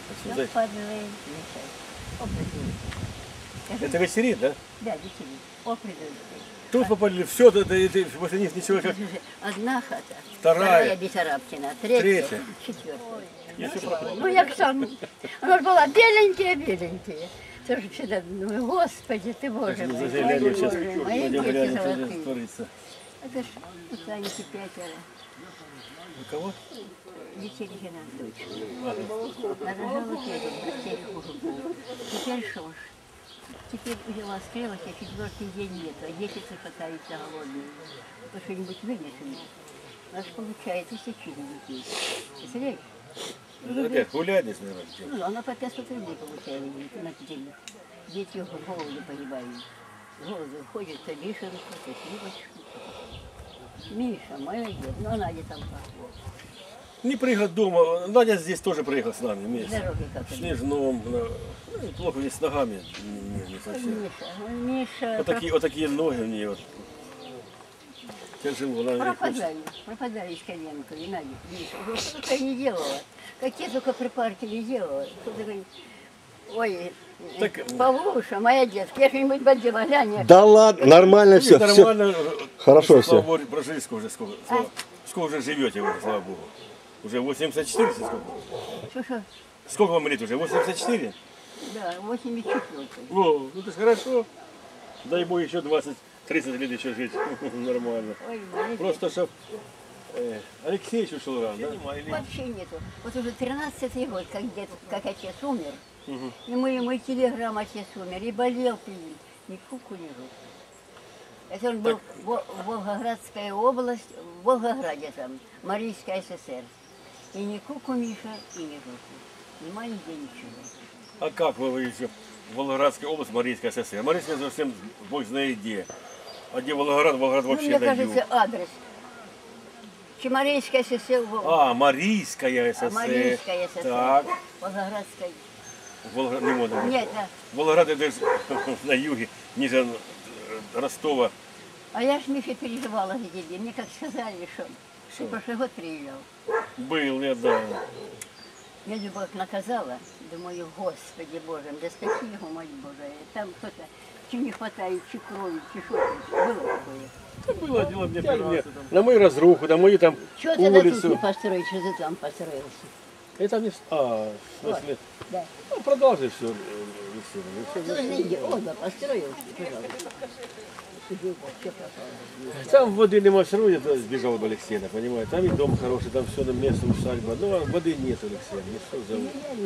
это вечерит, да? Да, вечерит. О, придут. Тут попали, все, после них ничего как... Одна хата, вторая Бессарабкина, третья, четвертая. Ну, як сам, вона ж була беленькая. Це ж всегда думаю, Господи, ты Боже мой, мои дети золотые. Это ж тут они пятеро. У кого? Детей жена, дочь. Нарожала пять, детей хуже было. Теперь что ж? Теперь взяла скрылась, а четвертый день нет, а дети шатаются голодные. То что-нибудь вынесем. У нас получается 1000 детей. Представляешь? Опять гулять, наверное. Ну, она по 500 рублей получает на день. Дети в голоду погибают. С голоду ходят, то вишенку, то сливочку. Миша, молодец, ну а Надя там как? Не приехала дома. Надя здесь тоже приехала с нами вместе. Дороги как Снежном. Ну, плохо не с ногами, не совсем. Миша, Вот такие ноги у нее. Вот. Тяжело. пропадали из коленку, и Надя, Миша, что только не делала. Какие только припарки не делала. Кто-то говорит, ой, так, Павлуша, моя детка, я что-нибудь бодила, глянь. Да ладно, нормально все. Нормально. Хорошо все. Прожили сколько уже, сколько уже живете вы, слава Богу. Уже 84, сколько? Что? Сколько вам лет уже? 84? Да, 84. О, ну это ж хорошо. Дай Бог еще 20-30 лет еще жить. Нормально. Ой, просто чтоб Алексеевич ушел рано, да? Вообще нету. Вот уже 13-й год, как отец умер, и мой телеграмм отец умер, и болел пил, ни куку не жил. Это он был Волгоградская область, в Волгограде там, Марийская ССР. И ни куку Миша, и ни жуку. Нема нигде ничего. А как вы еще? Волгоградская область, Марийская ССР. Марийская совсем бог знает где. А где Волгоград? Волгоград вообще мне кажется, адрес. Марийская ССР. А, Марийская ССР. Марийская ССР. Так. Волгоградская. Волгоград не можно. Нет, да. Волгоград это на юге, ниже Ростова. А я ж Мише переживала за тебя. Мне как сказали, что ты прошлый год приезжал. Был я, да. Я любовь наказала. Думаю, Господи Боже, да спаси его, мать Божия. Там кто-то, чем не хватает, чи крови, чи что. Было такое. Это было дело мне на мою разруху, на мою там что ты улицу. Тут не построить, что ты там построился? Это не... А, в смысле? Вот, да. Ну, продолжи все. Оба построил, пожалуйста. Там воды нема, все равно я сбежал бы Алексея, понимаете? Там и дом хороший, там все на место, усадьба. Ну, а воды нет, Алексея, не что зовут.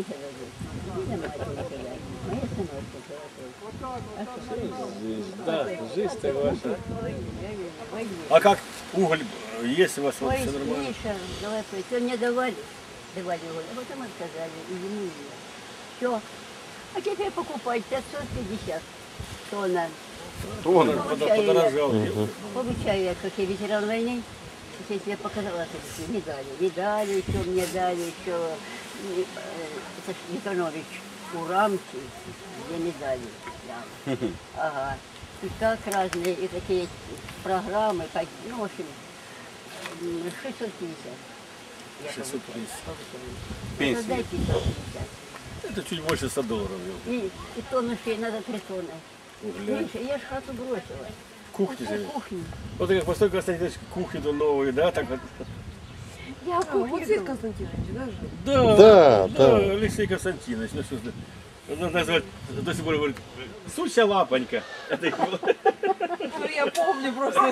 Да, жизнь-то ваша. А как уголь есть у вас? Ой, Все нормально? Миша, давай, то мне давали уголь, а потом отказали, и ему все. А теперь покупать 550 тонн. Тонн подорожал. Получаю я, как я ветеран войны, я тебе показала такие медали еще мне дали, еще это ж Никонович у рамки, где медали. Да. Ага. И так разные, и такие программы, ну, в общем, 650. 650. Пенсия. 550. Это чуть больше $100. И тонну шеи надо 3 тонны. Угля. Миша, я ж хату бросила. Кухня же. Кухня. Вот как постой, Константинович, кухню-то новую, да? Так вот. Я вот здесь Константинович, Да, Да. Алексей Константинович. Ну, что надо назвать, до сих пор говорит, сучья лапонька. Это его. Я помню просто.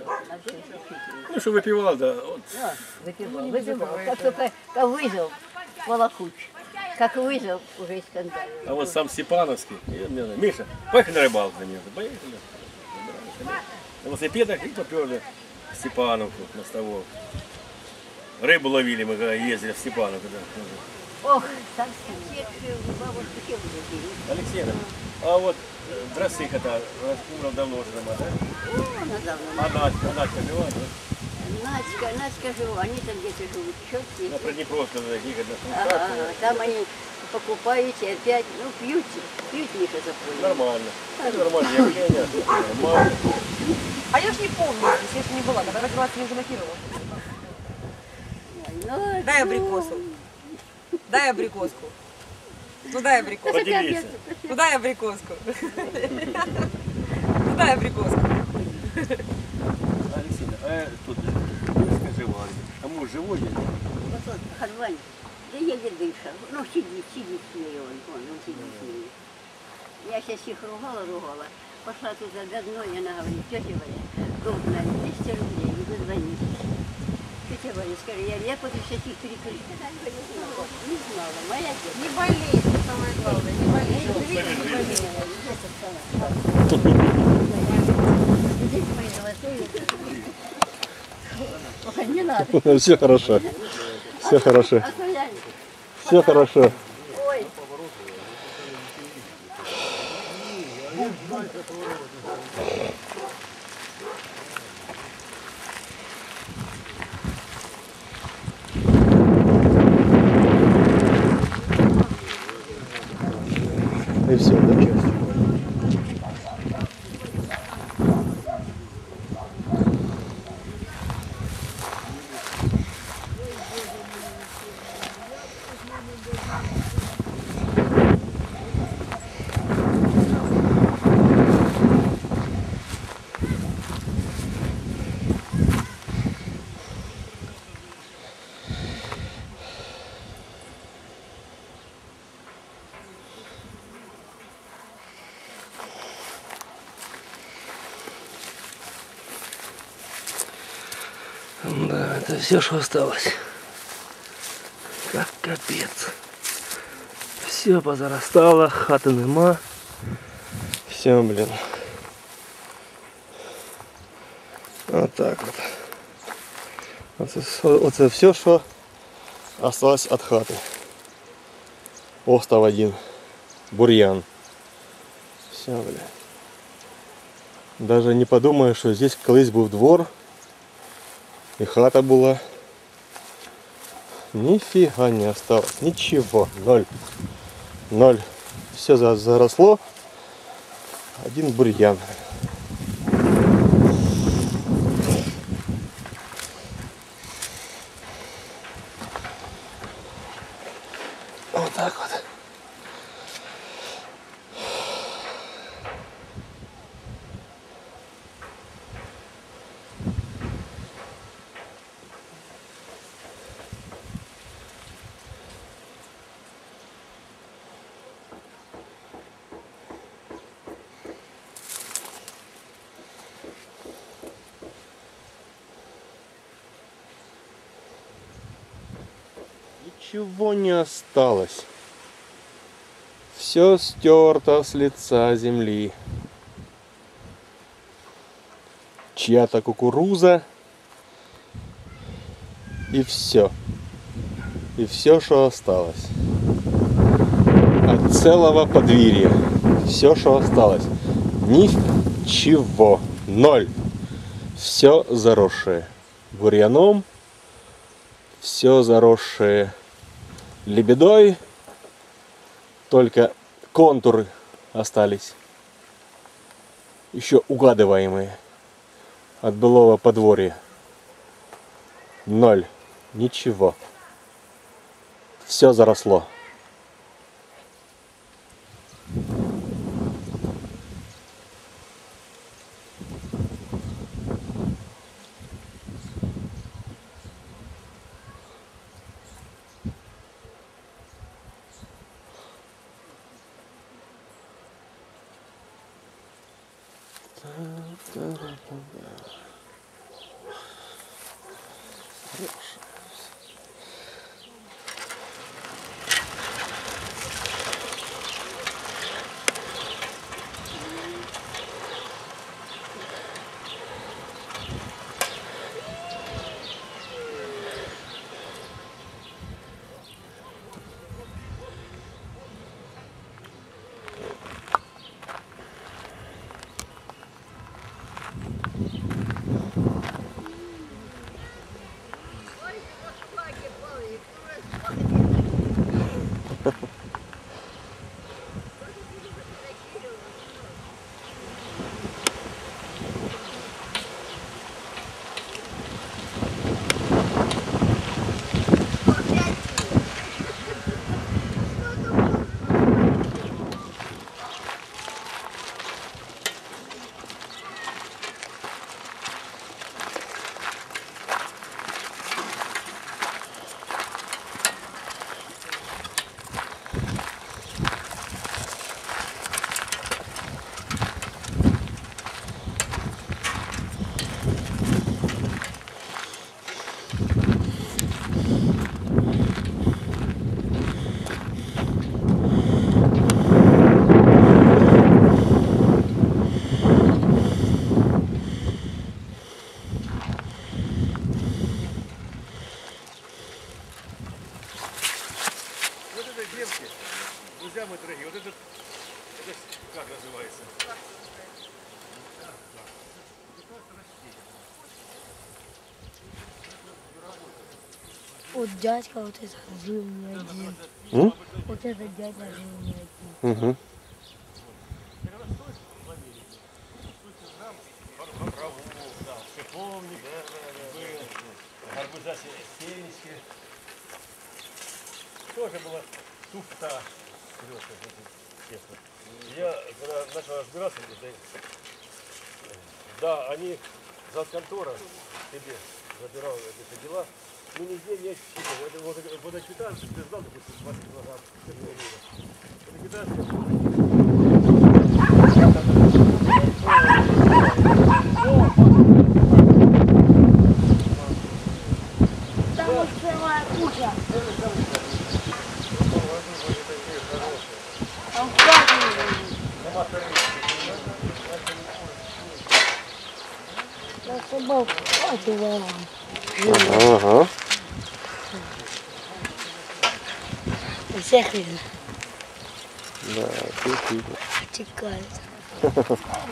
Ну, что выпивал, да. Вот. Выпивал. Как только выжил, волокуч. Как вызов уже из скандала. А вот сам Степановский, Миша, поехали на рыбалку за меня. Поехали. На велосипедах и поперли в Степановку, на ставок. Рыбу ловили мы, когда ездили в Степановку. Да. Ох, там бабушка кем ловили? Алексеевна, а вот Дросыха-то умер давно уже дома, да? О, она давно. А Надька жива, да? Надька жива, они там где-то живут, еще все. На Приднепровском, Там они покупают и опять, ну, пьют Миша запоют. Нормально. Это нормальное явление. Нормально. А я ж не помню, я ж не была, когда родилась, я уже на Кирова. Дай абрикосу. Дай абрикоску. Ну дай абрикоску. Поделись. Ну дай абрикоску. Ну дай абрикоску. Алексеевна, а тут скажи, а муж живой? Вот он, Хадвань, да еле дышал. Ну, сидит с ней он сидит с ней. Я сейчас их ругала. Пошла туда до одной, и она говорит, тетя Валя, долг на 200 рублей, и вы звоните. Тетя Валя, скажи, я буду сейчас их перекрыть. Не знала, моя тетя. Не болей, самое главное, не болей. Здесь мои золотые. Не надо. Все хорошо. Все хорошо. Все хорошо. Ой. И все, да? Да, это все, что осталось. Как капец. Все позарастало, хаты нема. Все, блин. Вот так вот. Оце все, що осталось від хати. Остав один. Бур'ян. Все, блин. Даже не подумаю, що здесь колись був двор. И хата была. Нифига не осталось. Ничего. Ноль. Все заросло. Один бурьян. Вот так вот. Ничего не осталось. Все стерто с лица земли. Чья-то кукуруза. И все. И все, что осталось. От целого подвір'я. Все, что осталось. Ничего. Ноль. Все заросшее бурьяном. Все заросшее лебедой, только контуры остались, еще угадываемые от былого подворья. Ноль, ничего, все заросло. Вот дядька вот этот жил не один. Вот этот дядя жил не один. Угу. Гарбуза сенечки. Тоже была туфта. Я когда начал разбираться, да, они за контора тебе забирал эти дела. Ну нигде не считывал. Вот эта квитанция, ты знал, допустим, 20 килограмм. Там вот целая куча. Там собаку хватило. Ага. Всех видно. Да, тут видно. Текает.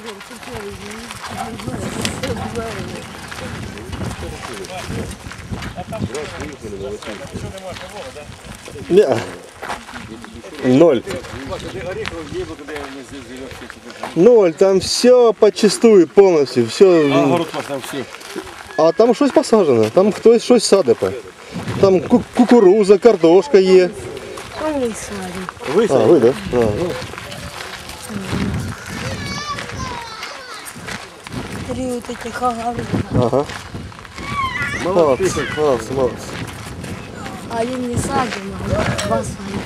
Не. 0. 0, там все подчистую полностью, все. А огород там все. А там щось посаджено, там хтось щось садить. Там кукуруза, картошка є. Мы садим. Ви садите? А, ви, да? А, ну. 3 вот этих огорода. Ага. Молодцы, молодцы, молодцы. Один не садим, а 2 садим.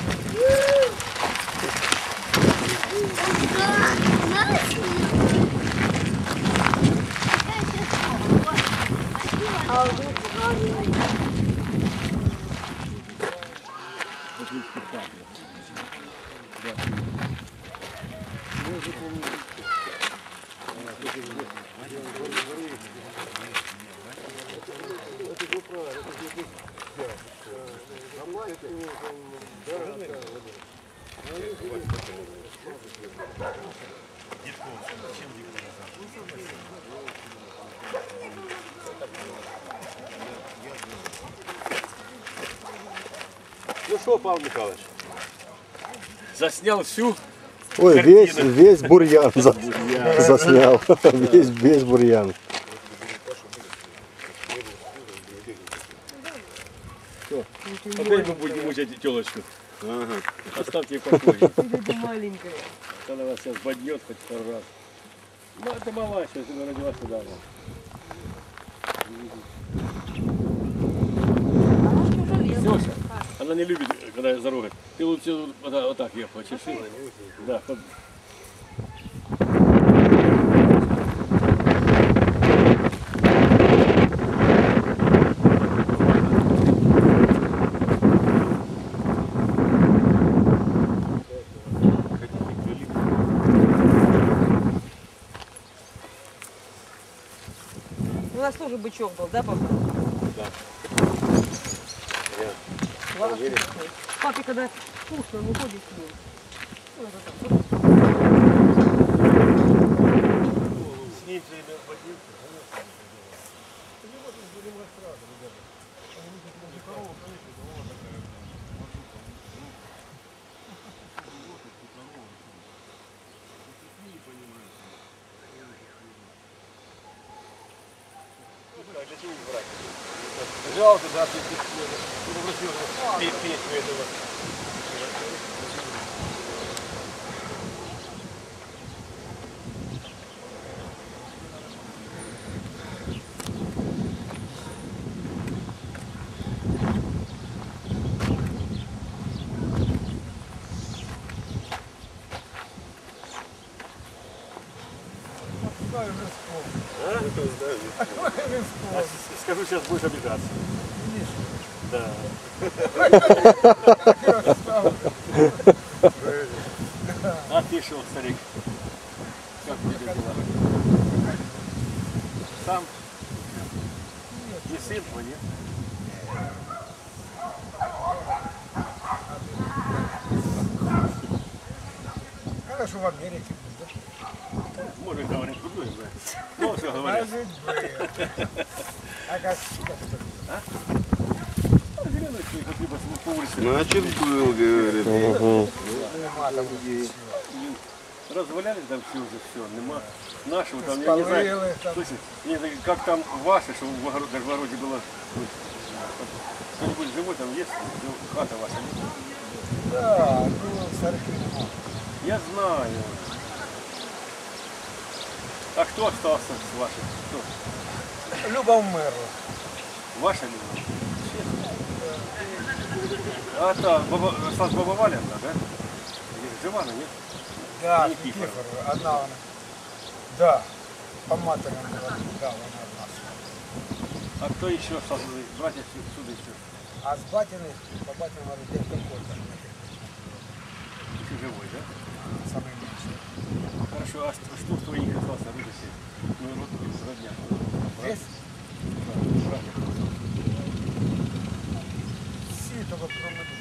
Ну что, Павел Михайлович, заснял всю. Ой, весь бурьян заснял. Весь бурьян. Опять мы будем мучать телочку. Ага. Оставьте ее в покое. Это маленькая. Она вас сейчас боднет хоть пару раз. Ну это мала, сейчас она родилась недавно. Сёша, она не любит, когда за рогой. Ты лучше вот так ее почеши. Да. У нас тоже бычок был, да, папа? Да. Классный такой. Папе, когда вкусно, он уходит с ним. С ним все время водил. Жалко, да, ты попросил песню этого. Скажу, сейчас будешь обижаться. Да. А ты шел, старик. Как у тебя дела? Сам? Не сын твой, нет? Хорошо в Америке. Может, говорить, буду знать. Ну, все говорят. А как? Значит, был, говорит. Разваляли там все уже, все, нема. Нашего там, я не знаю, слушай, как там ваше, что в огороде было, кто-нибудь живой там есть, хата ваша? Да, ну, старых нема. Я знаю. А кто остался с ваших? Кто? Люба умерла. Ваша Люба? А та, Стас баба Валя, да? Жива она, нет? Да, Никифор. одна она. Да, по матери она была, да, она одна. А кто еще остался? Братья сюда еще? А с батиной, по батиной говорит, дядька Коля. Еще живой, да? Самый меньший. Хорошо, а что в твоих остался, Рудосе? Ну, родня. Здесь? Все только кроме друга.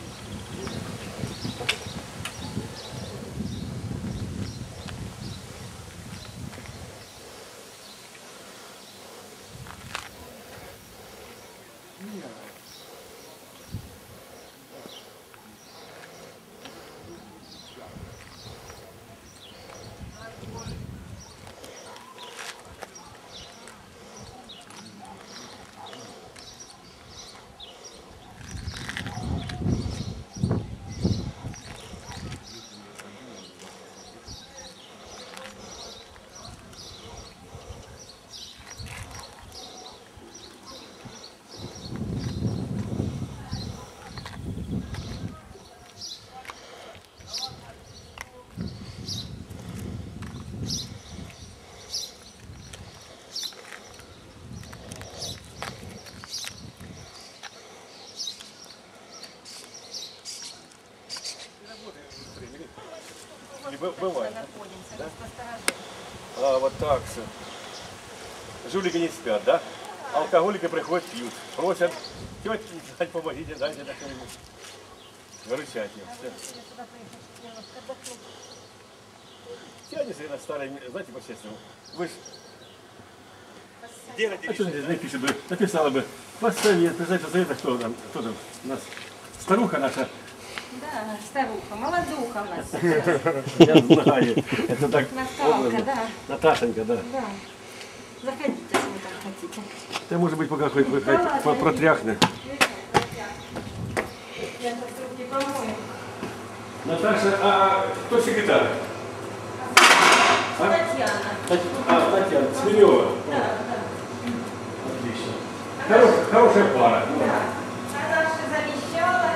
Бывает. Да? А, вот так все. Жулики не спят, да? Алкоголики приходят, пьют. Просят, тетя, помогите, дайте что-нибудь. Выручать им. Тянется на старой, знаете, по-честному. Вы ж... А что здесь написала бы? Посовет, знаете, кто там у нас? Старуха наша. Да, старуха, молодуха у нас. Я знаю. Это так. Наталка, да. Наташенька, да. Да. Заходите, если вы так хотите. Ты, может быть, пока хоть протряхнет. Я тут руки помою. Наташа, а кто секретарь? Татьяна. Татьяна, Смелева. Да. Отлично. Хорошая пара. Да. Она же завещала.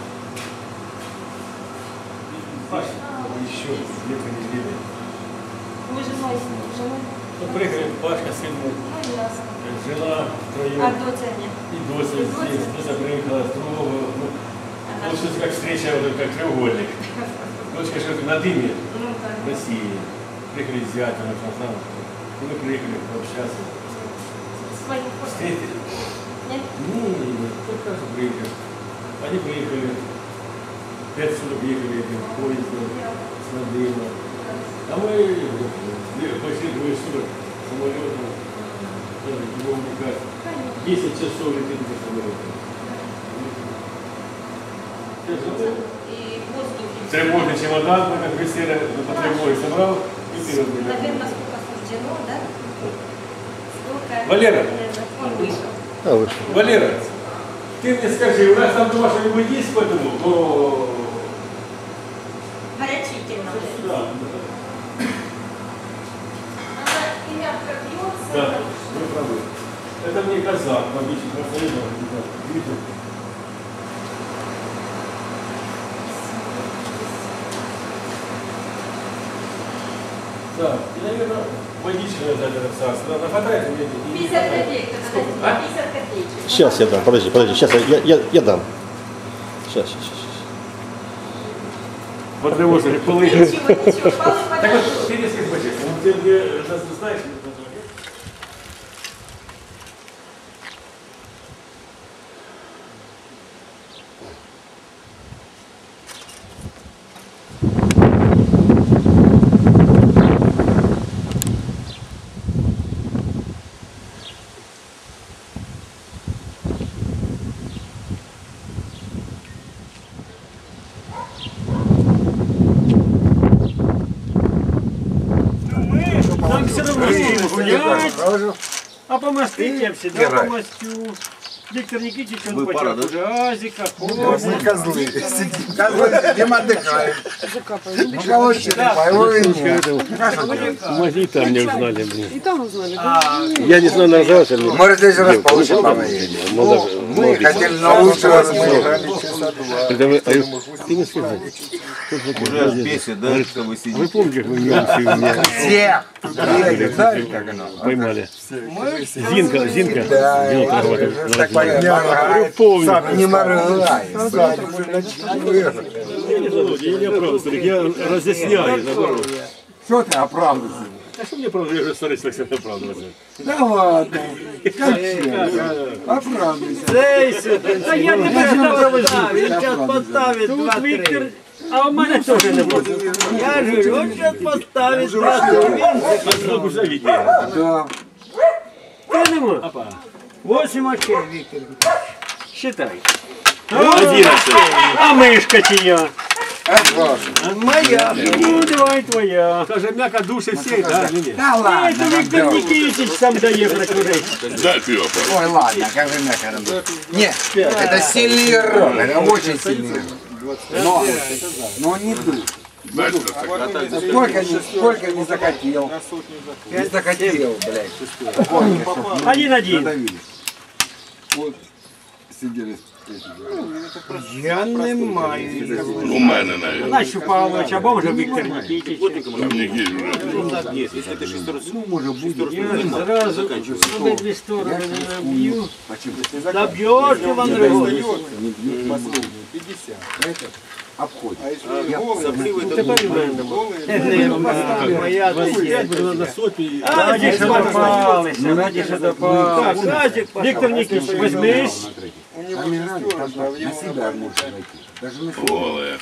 Еще где-то неделю. Мы женой с ним, женой. Ну, приехали Пашка, сын мой. Ну, ясно. Жена втроем. А Доця нет? И Доця здесь. Доця приехала с другого. Ну, что-то как встреча, вот, как треугольник. Дочка что-то на дыме в России. Приехали с зятем, и мы приехали пообщаться. Своим встретили. Нет? Нет, только что приехали. Они приехали. 5 суток ехали этим поездом с Надыма. А мы пошли 2 суток самолетом. Его уникать. 10 часов летит по самолету. Тревожный чемодан, мы как веселье по тревоге собрал и вперед. Наверное, сколько суждено, да? Сколько? Валера. Он вышел. Валера, ты мне скажи, у нас там дома что-нибудь есть по этому? Горячительно. Да. Она и мягко бьется. Да, вы правы. Это мне казак, побичить красавица. Видите? Да, и, наверное, водичка за это царство. На фотографии мне 50 копеек, это 50 копеек. Сейчас я дам, подожди, сейчас я дам. Сейчас. Потревожили полы. Ничего, полы Так вот, ты не скажи по-честному, ты нас знаешь? гулять. А помастить я всегда помастю. Виктор Никитич, он потек уже азика, Мы козлы. Козлы сидим, отдыхаем. Мозги там не узнали, блин. И там узнали, да? Я не знаю, назывался ли. Мы здесь раз получим, мы хотели на лучший раз, мы играли часа два. Ты не сказал. Уже бесит, да, что вы сидите? Вы помните, как вы меня Всех! Знаете, как оно? поймали? Зинка. Да, так понятно. Помню. Не моргай. Я не оправдываюсь, я разъясняю, наоборот. Что ты оправдываешься? А что мне правда, я же стараюсь так себя оправдываться. Да ладно. Как оправдывайся. А я не поставлю, сейчас поставит 2-3. А у мене теж не буде. Я же он сейчас поставит 2-3. Да. Ты нема? 8 очей, Виктор. Считай. 11. А мишка чия? Моя. Ну, давай твоя. Каже, м'яка душа всіх, да? Да ладно. Это Виктор Никитич сам дає прокурить. Дай пиво. Ой, ладно, как же мягко. Нет, это сильный игрок, это очень сильный игрок. Но он не дух. Сколько не захотел. Не захотел, блядь. 1-1. Вот сидели. Я не маю. У мене, навіть. Настю Павлович, або вже Віктор Никитич. Там Нікіт вже. Ну, может быть. Я зразу обидві сторони наб'ю. Наб'єш, Іван Григорович. Обходит. Тепер і мене. Моя На сотні. Раді, що допалися, раді, що допалися. Віктор Никитич, возьмись. На себя может найти. Даже на себя. Голе.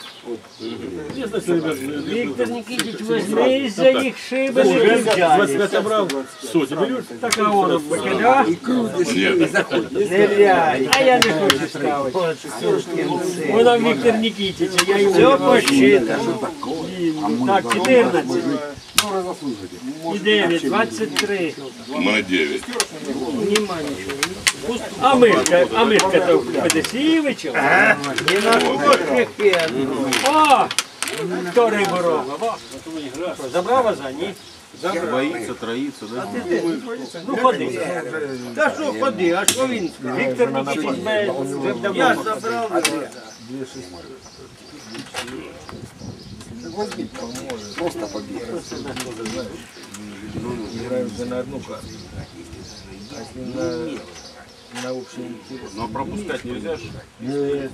Віктор Никитич, возьмись за їх шиби, не взяли. Брав сотні, береш? Так, а воно викидав. И крутишь, и заходишь. Ныряй. А я не хочу ставити. Вона Віктор Никитич, я його посчитав. Так, 14. І 9, 23. У мене 9. Нема нічого. А мишка то Федосійовича? Не на кошки. О! Хто рибу робив? Забрав вас, ні? Боится, троится, да? Ну ходи. Та що ходи, а що він? Віктор Никитич вже давно. Я забрав. Просто побег. Играю уже на одну карту. А если на общий интерес? Но пропускать нельзя же. Нет.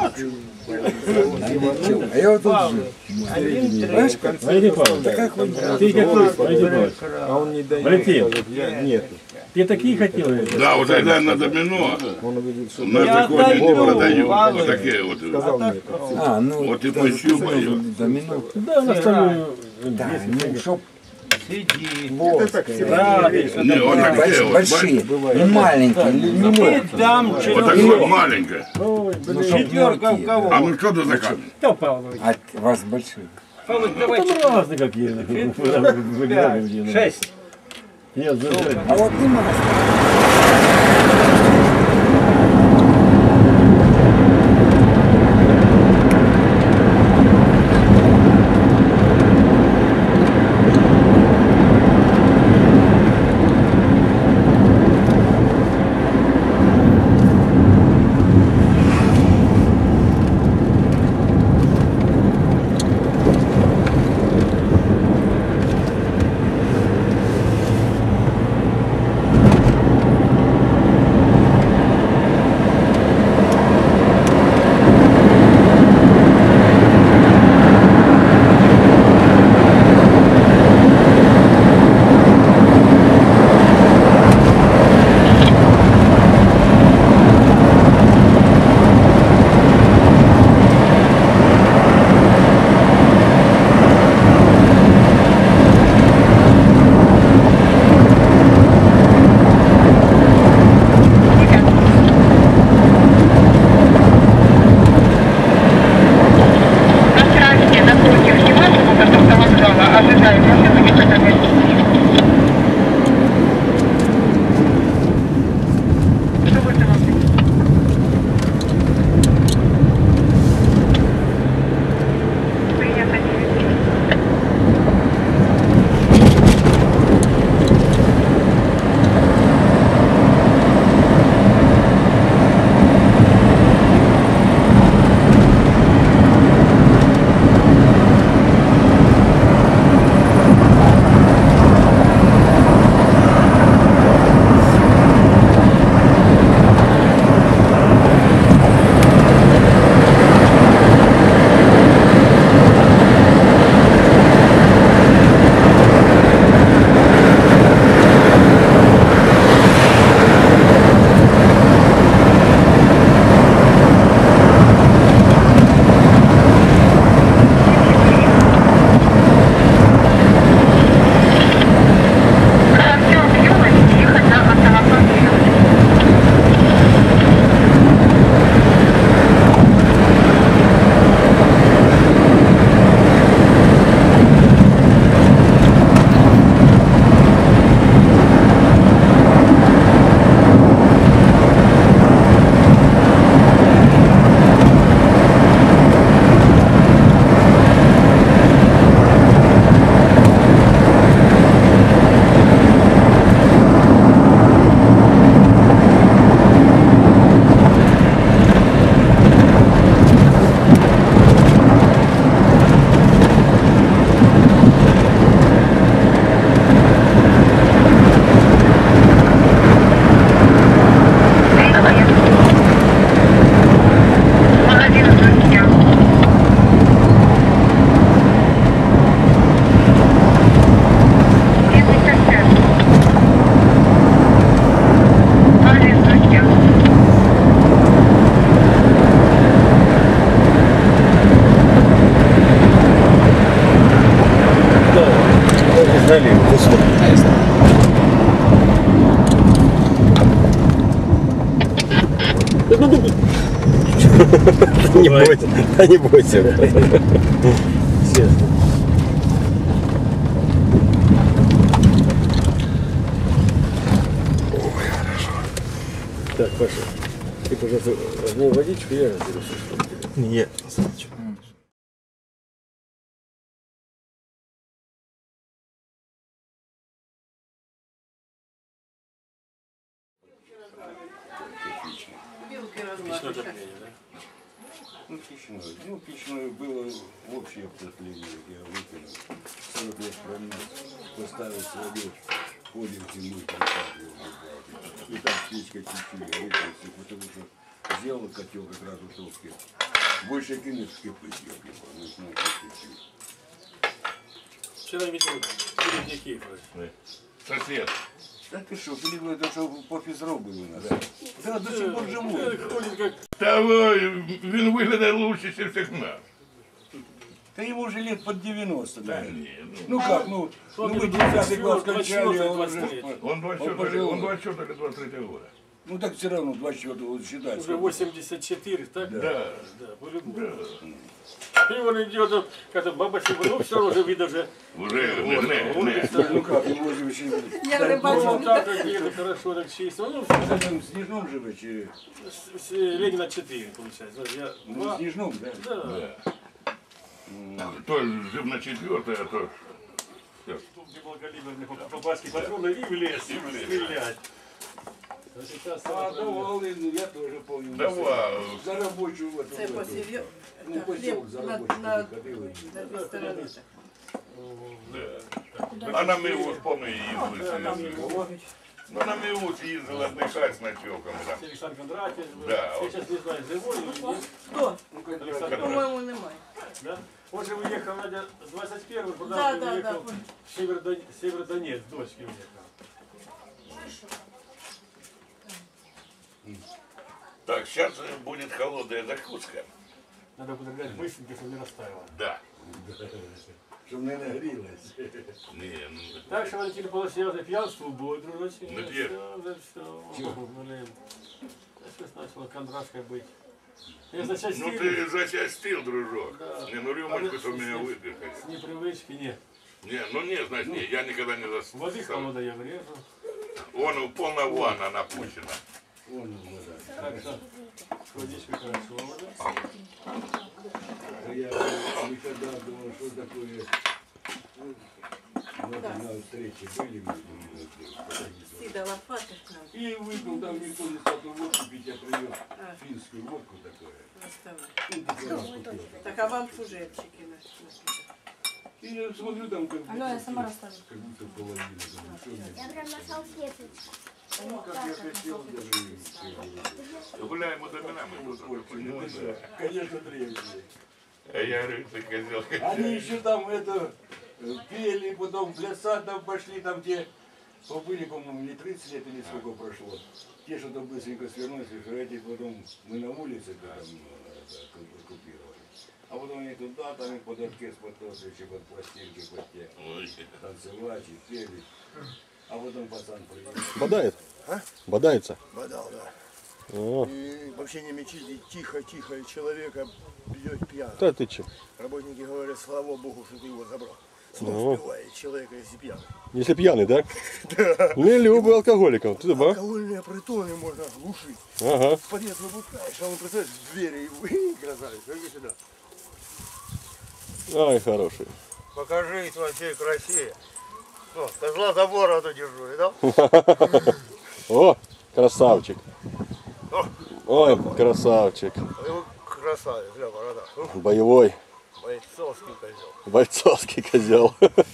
А я вот тут жил. Знаешь как? Валентин Павлович, Да как вы? ты какой? Валентин Павлович. А он не дает. Валентин, Нет. ты такие хотел? Да, вот тогда на домино. Он увидит, что... На такое не продаю. Вот такие вот. Сказал мне. А, ну... Вот и пощупаю. Домино. Да, на столе. Да, ну, чтоб... Сиди. Не, вот такие вот. Большие. Не маленькие. Не Ти там чи Вот такое вот маленькое. четверка в кого? А ну что ты заказываешь? Кто Павлович? А у вас большие? Павлович, давай. Там разные какие. Выбирали где. 6. Нет, А вот не надо. Не бойся, да не бойся. Честно. Ой, хорошо. Так, Паша, ты, пожалуйста, возьми водичку, я разберусь. Нет, Саныч. Печное отопление, да? Ну, печное было общее отопление, я выкинул. 40 лет промыл, поставил свою, ходим зимой, и так печка чуть-чуть, выпился, потому что сделал котел как раз утовский. Больше кинешь кипы съел, ну, чуть-чуть. Вчера видел передники. Сосед. Да ты что, Филипп, это что по физру был у нас? Да, до сих пор живой. Того, він виглядає лучше, чем всех нас. Да ему уже лет под 90, да? Нет, Ну как, ну мы 10-й класс кончали, а он уже... Он 24 или 23 года. Ну так все равно 24-го считать. Уже 84, так? Да. Да, по-любому. И он идет, как-то баба Сиба, ну все уже видно уже. Уже, ну как, его же еще... Я рыбачу. Ну так, где-то хорошо, так чисто. Ну, в Снежном живет, через... Ленина 4, получается. Я Ну, в Снежном, да? Да. То жив на 4-й, а то... Где был калиберный попаский патрон, и в лес, стрелять. А давал, я тоже помню. Давал. За рабочую вот. Це посів'я. Ну, поселок за рабочую ходил. На стороні. А на Миву, помню, ездили. Ну, на Миву ездил отдыхать с ночевками. Александр Кондратьевич. Да. Я сейчас не знаю, живой или нет. Хто? Александр. По-моєму, немає. Да? Он же уехал, Надя, с 21-го, куда Да, он да, уехал да. в Северодонецк, дочке уехал. Так, сейчас будет холодная закуска. Надо подождать быстренько, чтобы не растаяло. Да. Чтобы не нагрелась. Не, ну... Так что, Валентин Павлович, я за пьянство будет, дружочек. Ну, где? За все. Блин. Я сейчас начала кондрашкой быть. Я зачастил. Ну ты зачастил, дружок. Да. Не, ну рюмочку у меня выпил. С непривычки нет. Не, ну не, значит, не, я никогда не застал. Воды холодной я врежу. Он полная ванна напущена. Так что, водичка хорошо, вода. Я никогда думал, что такое... Вот на встрече были мы. Сіда лопати к нам. И выпил, там никто не стал водку пить, я привез финскую водку такую. Так, а вам фужерчики нашли. И я смотрю там, как А ну, я сама расставлю. Как будто половина. Я прям на салфеточку. Ну, как я хотел, даже... Гуляем у домина, мы тут. Конечно, древние. А я говорю, ты козел. Они еще там это пели, потом плясать там пошли, там те побыли, по-моему, не 30 лет или сколько прошло. Те, что там быстренько свернулись, что эти потом мы на улице там оккупировали. А потом они туда, там их под оркестр, под тостричи, под пластинки, под те. Танцевать и пели. А потом пацан приехал. Бодает? А? Бодается? Бодал, да. О. И вообще не мечите, тихо, и человека бьет пьяный. Да ты че? Работники говорят, слава богу, что ты его забрал. Ну. Снова убивает человека, если пьяный. Если пьяный, да? Да. Не люблю алкоголиков. Ты да? Алкогольные притоны можно глушить. Ага. В подъезд выпускаешь, а он, представляешь, в двери и красавец, иди сюда. Ай, хороший. Покажи во всей красе. О, козла за бороду держу, видал? О, красавчик. Ой, красавчик. Его красавец, бля, борода. Боевой. Бойцовский козел. Бойцовский козел.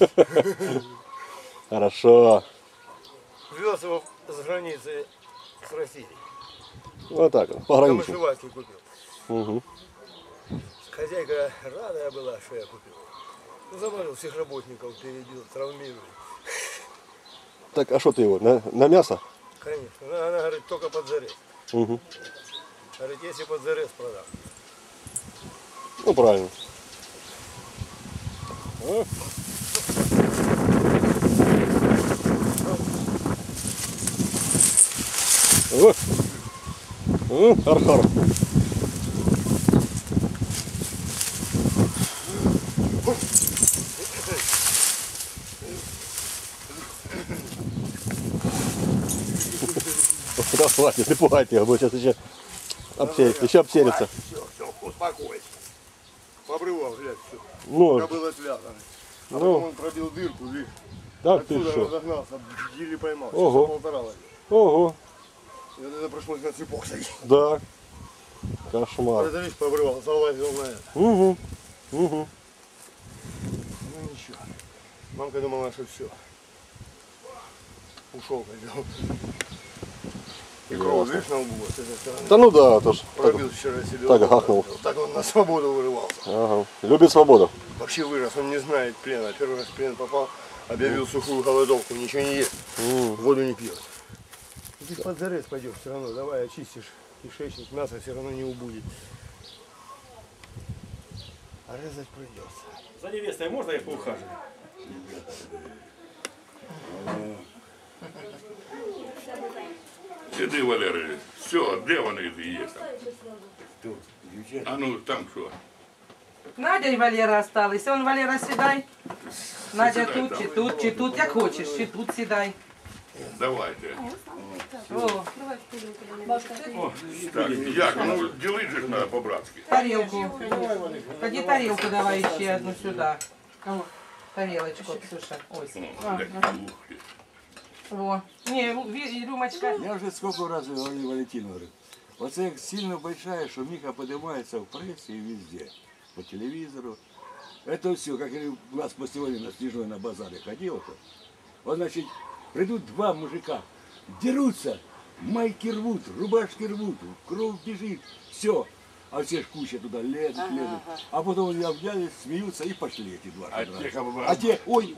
Хорошо. Вез его с границы с Россией. Вот так вот, пограничник. Камышеватский купил. Угу. Хозяйка радая была, что я купил. Ну, заморил всех работников, перебил, травмировал. Так, а что ты его, на мясо? Конечно. Она говорит, только под зарез. Угу. Говорит, если под зарез продам. Ну, правильно. О. О. Хар-хар. Да хватит, не пугайте его, сейчас еще обсерится. Все, успокойся. Побрывал, глядь, все. Ну, Я был отвязан. А ну. потом он пробил дырку, видишь. Так ты Отсюда что? разогнался, еле поймал. Ого. Часа 1,5 ловил. Ого. И вот это пришлось на цепок садить. Да. Кошмар. Это, видишь, побрывал, залазил на это. Угу. Угу. Ну ничего. Мамка думала, что все. Ушел, хотел. И кровь, видишь, на лбу, вот этой стороны. Да ну да, тоже. Пробил вчера себе. Так гахнул. Так он на свободу вырывался. Ага. Любит свободу. Вообще вырос, он не знает плена. Первый раз в плен попал, объявил сухую голодовку, ничего не ест, воду не пьет. Ты под зарез пойдешь все равно, давай очистишь кишечник, мясо все равно не убудет. А резать придется. За невестой можно я поухаживаю? Іди, Валерий, все, де вони є там? Тут, А ну, там що? Надя і Валера остались. Он, Валера, сідай. Надя Сідай, тут, чи давай. тут, чи тут, як хочеш, чи тут сідай. Давайте. О, О, так, як? Ну, ділити ж треба по-братськи. тарілку. Тоді тарілку давай ще одну сюди. Тарілочку, Ксюша. Ось. О. Ні, рюмочка. Я вже сколько разів говорив Валентину, говорю, оце як сильно большая шумиха поднимается в прессе и везде, по телевизору. Это все, как у нас по сегодня на Снежной на базаре ходил, вот, значит, придут два мужика, дерутся, майки рвут, рубашки рвут, кровь бежит, все. А все ж куча туда лезут. А потом они обнялись, смеются и пошли эти два. А те, ой,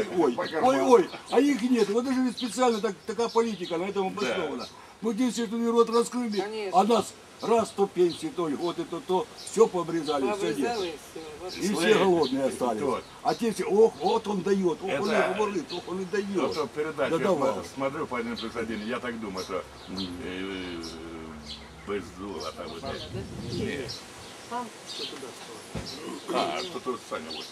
а их нет. Вот даже специально такая политика на этом обоснована. Ну где все тут рот раскрыли, а нас раз то пенсии, то льготы, то все пообрезали, все делали. И все голодные остались. А те все, ох, вот он дает, ох, он и говорит, ох, он и дает. Вот передачу Додавал. я смотрю по 1+1, я так думаю, что без золота вот это. Нет. А, что тут Саня вот.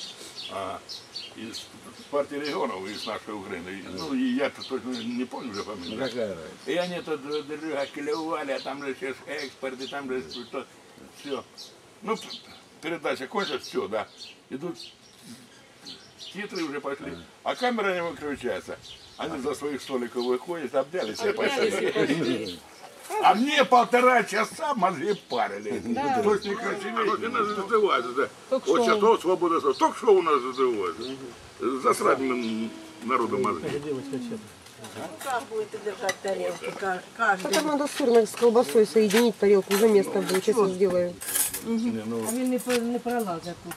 Из партии регионов, из нашей Украины. Ну, и я-то точно не помню уже фамилию. Какая И они тут клевали, а там же сейчас экспорт, и там же что все. Ну, передача кончилась, все, да. Идут титры уже пошли, а камера не выключается. Они за своих столиков выходят, обнялись и пошли. А мне 1,5 часа мозги парили. Да. То есть не красивее. У нас называется, да. Вот сейчас то свобода слова. Ток-шоу у нас называется. Засрать народу мозги. Как будете держать тарелку? Каждый. Потом надо сыр с колбасой соединить, тарелку уже место будет, сейчас я сделаю. А він не пролазить тут.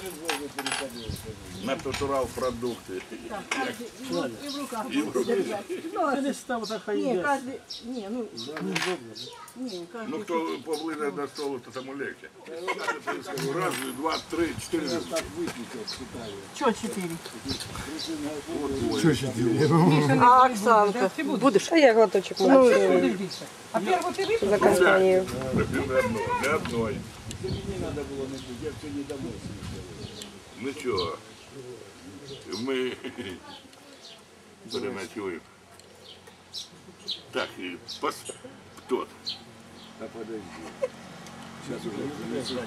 Натурал продукти. И в руках И в будете руках. держать. Не, каждый, не, ну, не, каждый. Ну, кто поближе до столу, то тому легче. Раз, два, три, 4. Что 4? Что еще А Оксанка? Будешь? А я глоточек могу. А первую ты выпил? За компанию. Для одной. Не надо было набить, я все не домой. Ну что, мы переночуем. Так, и тот. А подожди. Сейчас уже.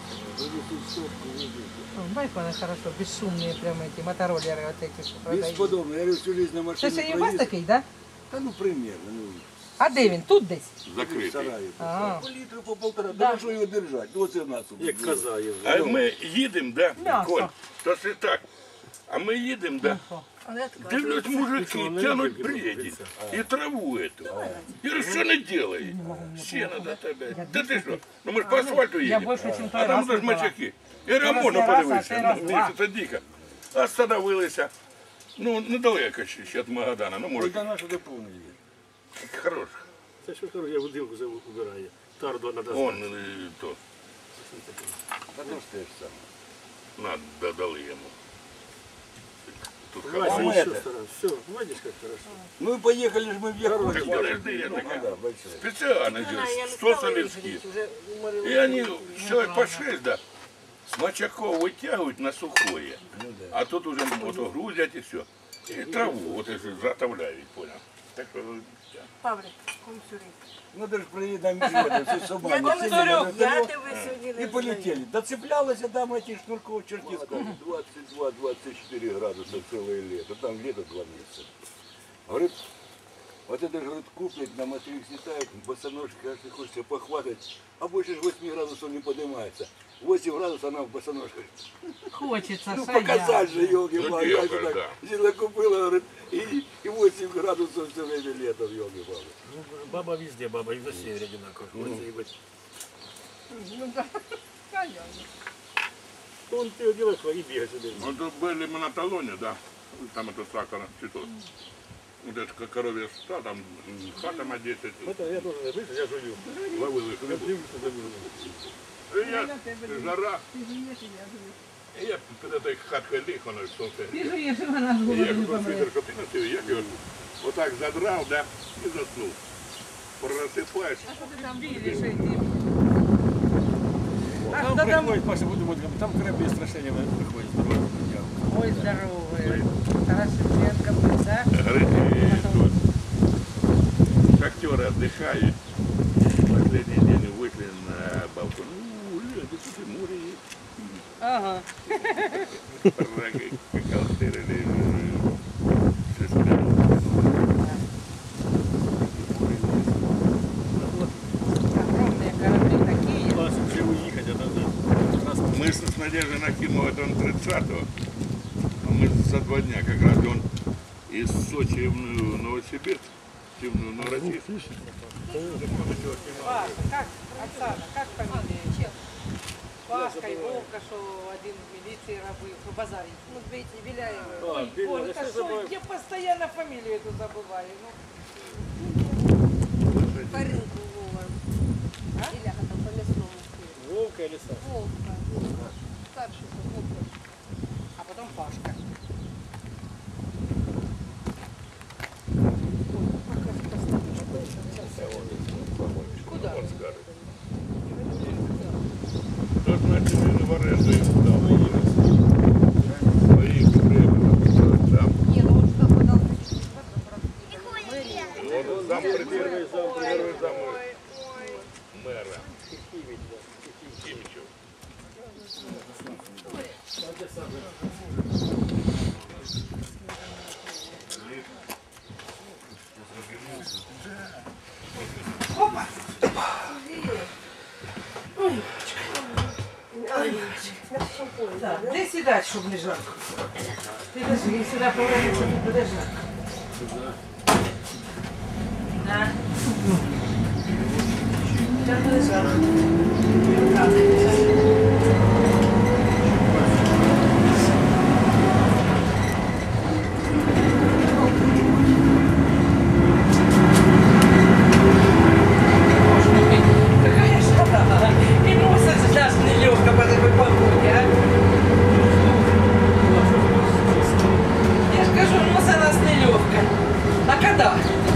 Байконы хорошо, бесшумные прям эти мотороллеры вот эти, что продают. Бесподобно, я всю жизнь на машине. Це сьогодні у вас такий, да? Да ну примерно. Ну, А де він? Тут десь? Закритий. А. по литру, по полтора. Да что его держать? Ну вот и нас. Як коза є. А ми їдемо, да? М'ясо. Коль, то це так. А ми їдемо, да? Дивлюсь, мужики тянуть бредик и траву эту. Я говорю, что она делает? Сено до тебя. Да ты что? Ну мы ж по асфальту едем. А там даже мачаки. Я говорю, а можна подивитися? Місяця дико. Остановилися. Ну, недалеко ще від Магадана. Ну, може. Да наша доповнення. Хорош. Це що кажу, я будинку убираю. Тарду надо. Он то. Да ну что ж сам. Додали йому. Тут Вася, хорошо. еще стараюсь. Все, видишь, как хорошо. Ну и поехали же мы в Якутию. Так подожди, я Ну, такая да, большой. специально здесь, 100 советских. И они человек по 6, да, с мочаков вытягивают на сухое. А тут уже вот грузят и все. И траву вот это заготовляют, понял. Так, Павлик, кумсюрик. Надо же проверить на миллионы, все с ума. Я не тебе сели на говорю, я вертолет тебе сегодня не и полетели. Доцеплялась дама этих шнурков чертисков. 22-24 градуса целое лето. Там лето 2 месяца. Говорит, вот это же говорит, куплет, на материк снятают, босоножки, кажется, хочется похватать, а больше 8 градусов не поднимается. 8 градусов она в босоножках. Хочется, Ну, что я. показать же, елки-палки. Ну, Как девка, так? да. Взяла, купила, говорит, и 8 градусов все время лето, елки-палки. Ну, баба везде, баба и в севере одинаково. Ну да, понятно. Он ты делаешь свои бега себе. Ну, тут были мы на талоне, да. Там это сахар цветок. Вот это как коровья ста, там хата на 10. Это я тоже, видишь, я живу. Ловил их рыбу. И я, жара. И я перед этой хаткой лих, она солнце. Ти жуєш, і вона з И голоду я не как помре. свитер капиносил, я говорю, вот так задрал, да, и заснул. Просыпаюсь. А що ти там білиш, йти? Там приходит, Паша, буду, там корабли страшения приходят. Ой, здоровые. Тарасенко был, да? Говорите, тут актеры отдыхают. Последний день вышли на балкон. Лето, тут и море есть. Ага. Рога, калтеры, Огромные корабли такие. Вообще уехать, это да. Мы с Надеждой Нахимовой, это он 30-го, а мы за 2 дня как раз, он из Сочи в Новосибирск, в Новороссийск. Паша, как, Оксана, как фамилия? Чем? Пашка и Вовка, что один в милиции рабы, в базаре. Ну, видите, Беляева. Ой, Боже, это что, я постоянно фамилию эту забываю. По рынку Вова. Или там по мясному. Вовка или Саша? Вовка. Старший Вовка. А потом Пашка. Куда? Он скажет. Тот значит, в аренду их дал. Свои времена. Там. Нет, ну он что подал? Он сам первый зам мэра. Кимичев. Опа! Да, де сідати, щоб не жарко? Підожди, я сюди повернуся, тут буде жарко. Да. Там буде жарко. Какая жара! И носится даже нелегко по такой погоде, а? Я же скажу, носа нас нелегко. А когда?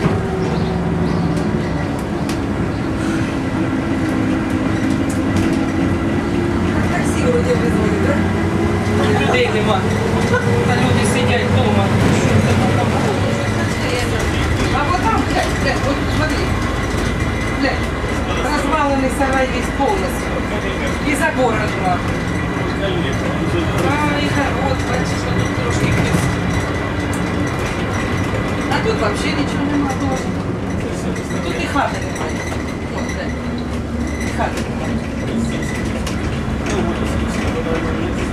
Как красиво где вызвали, да? Людей нема. А люди сидят дома. А вот там, глянь, вот смотри. Глянь. Разваленный сарай весь полностью. И забор размах. А, и вот, бачишь, что тут трошки крыс. А тут вообще ничего нема тоже. Тут и хаты немає. Вот, да. И хаты немає.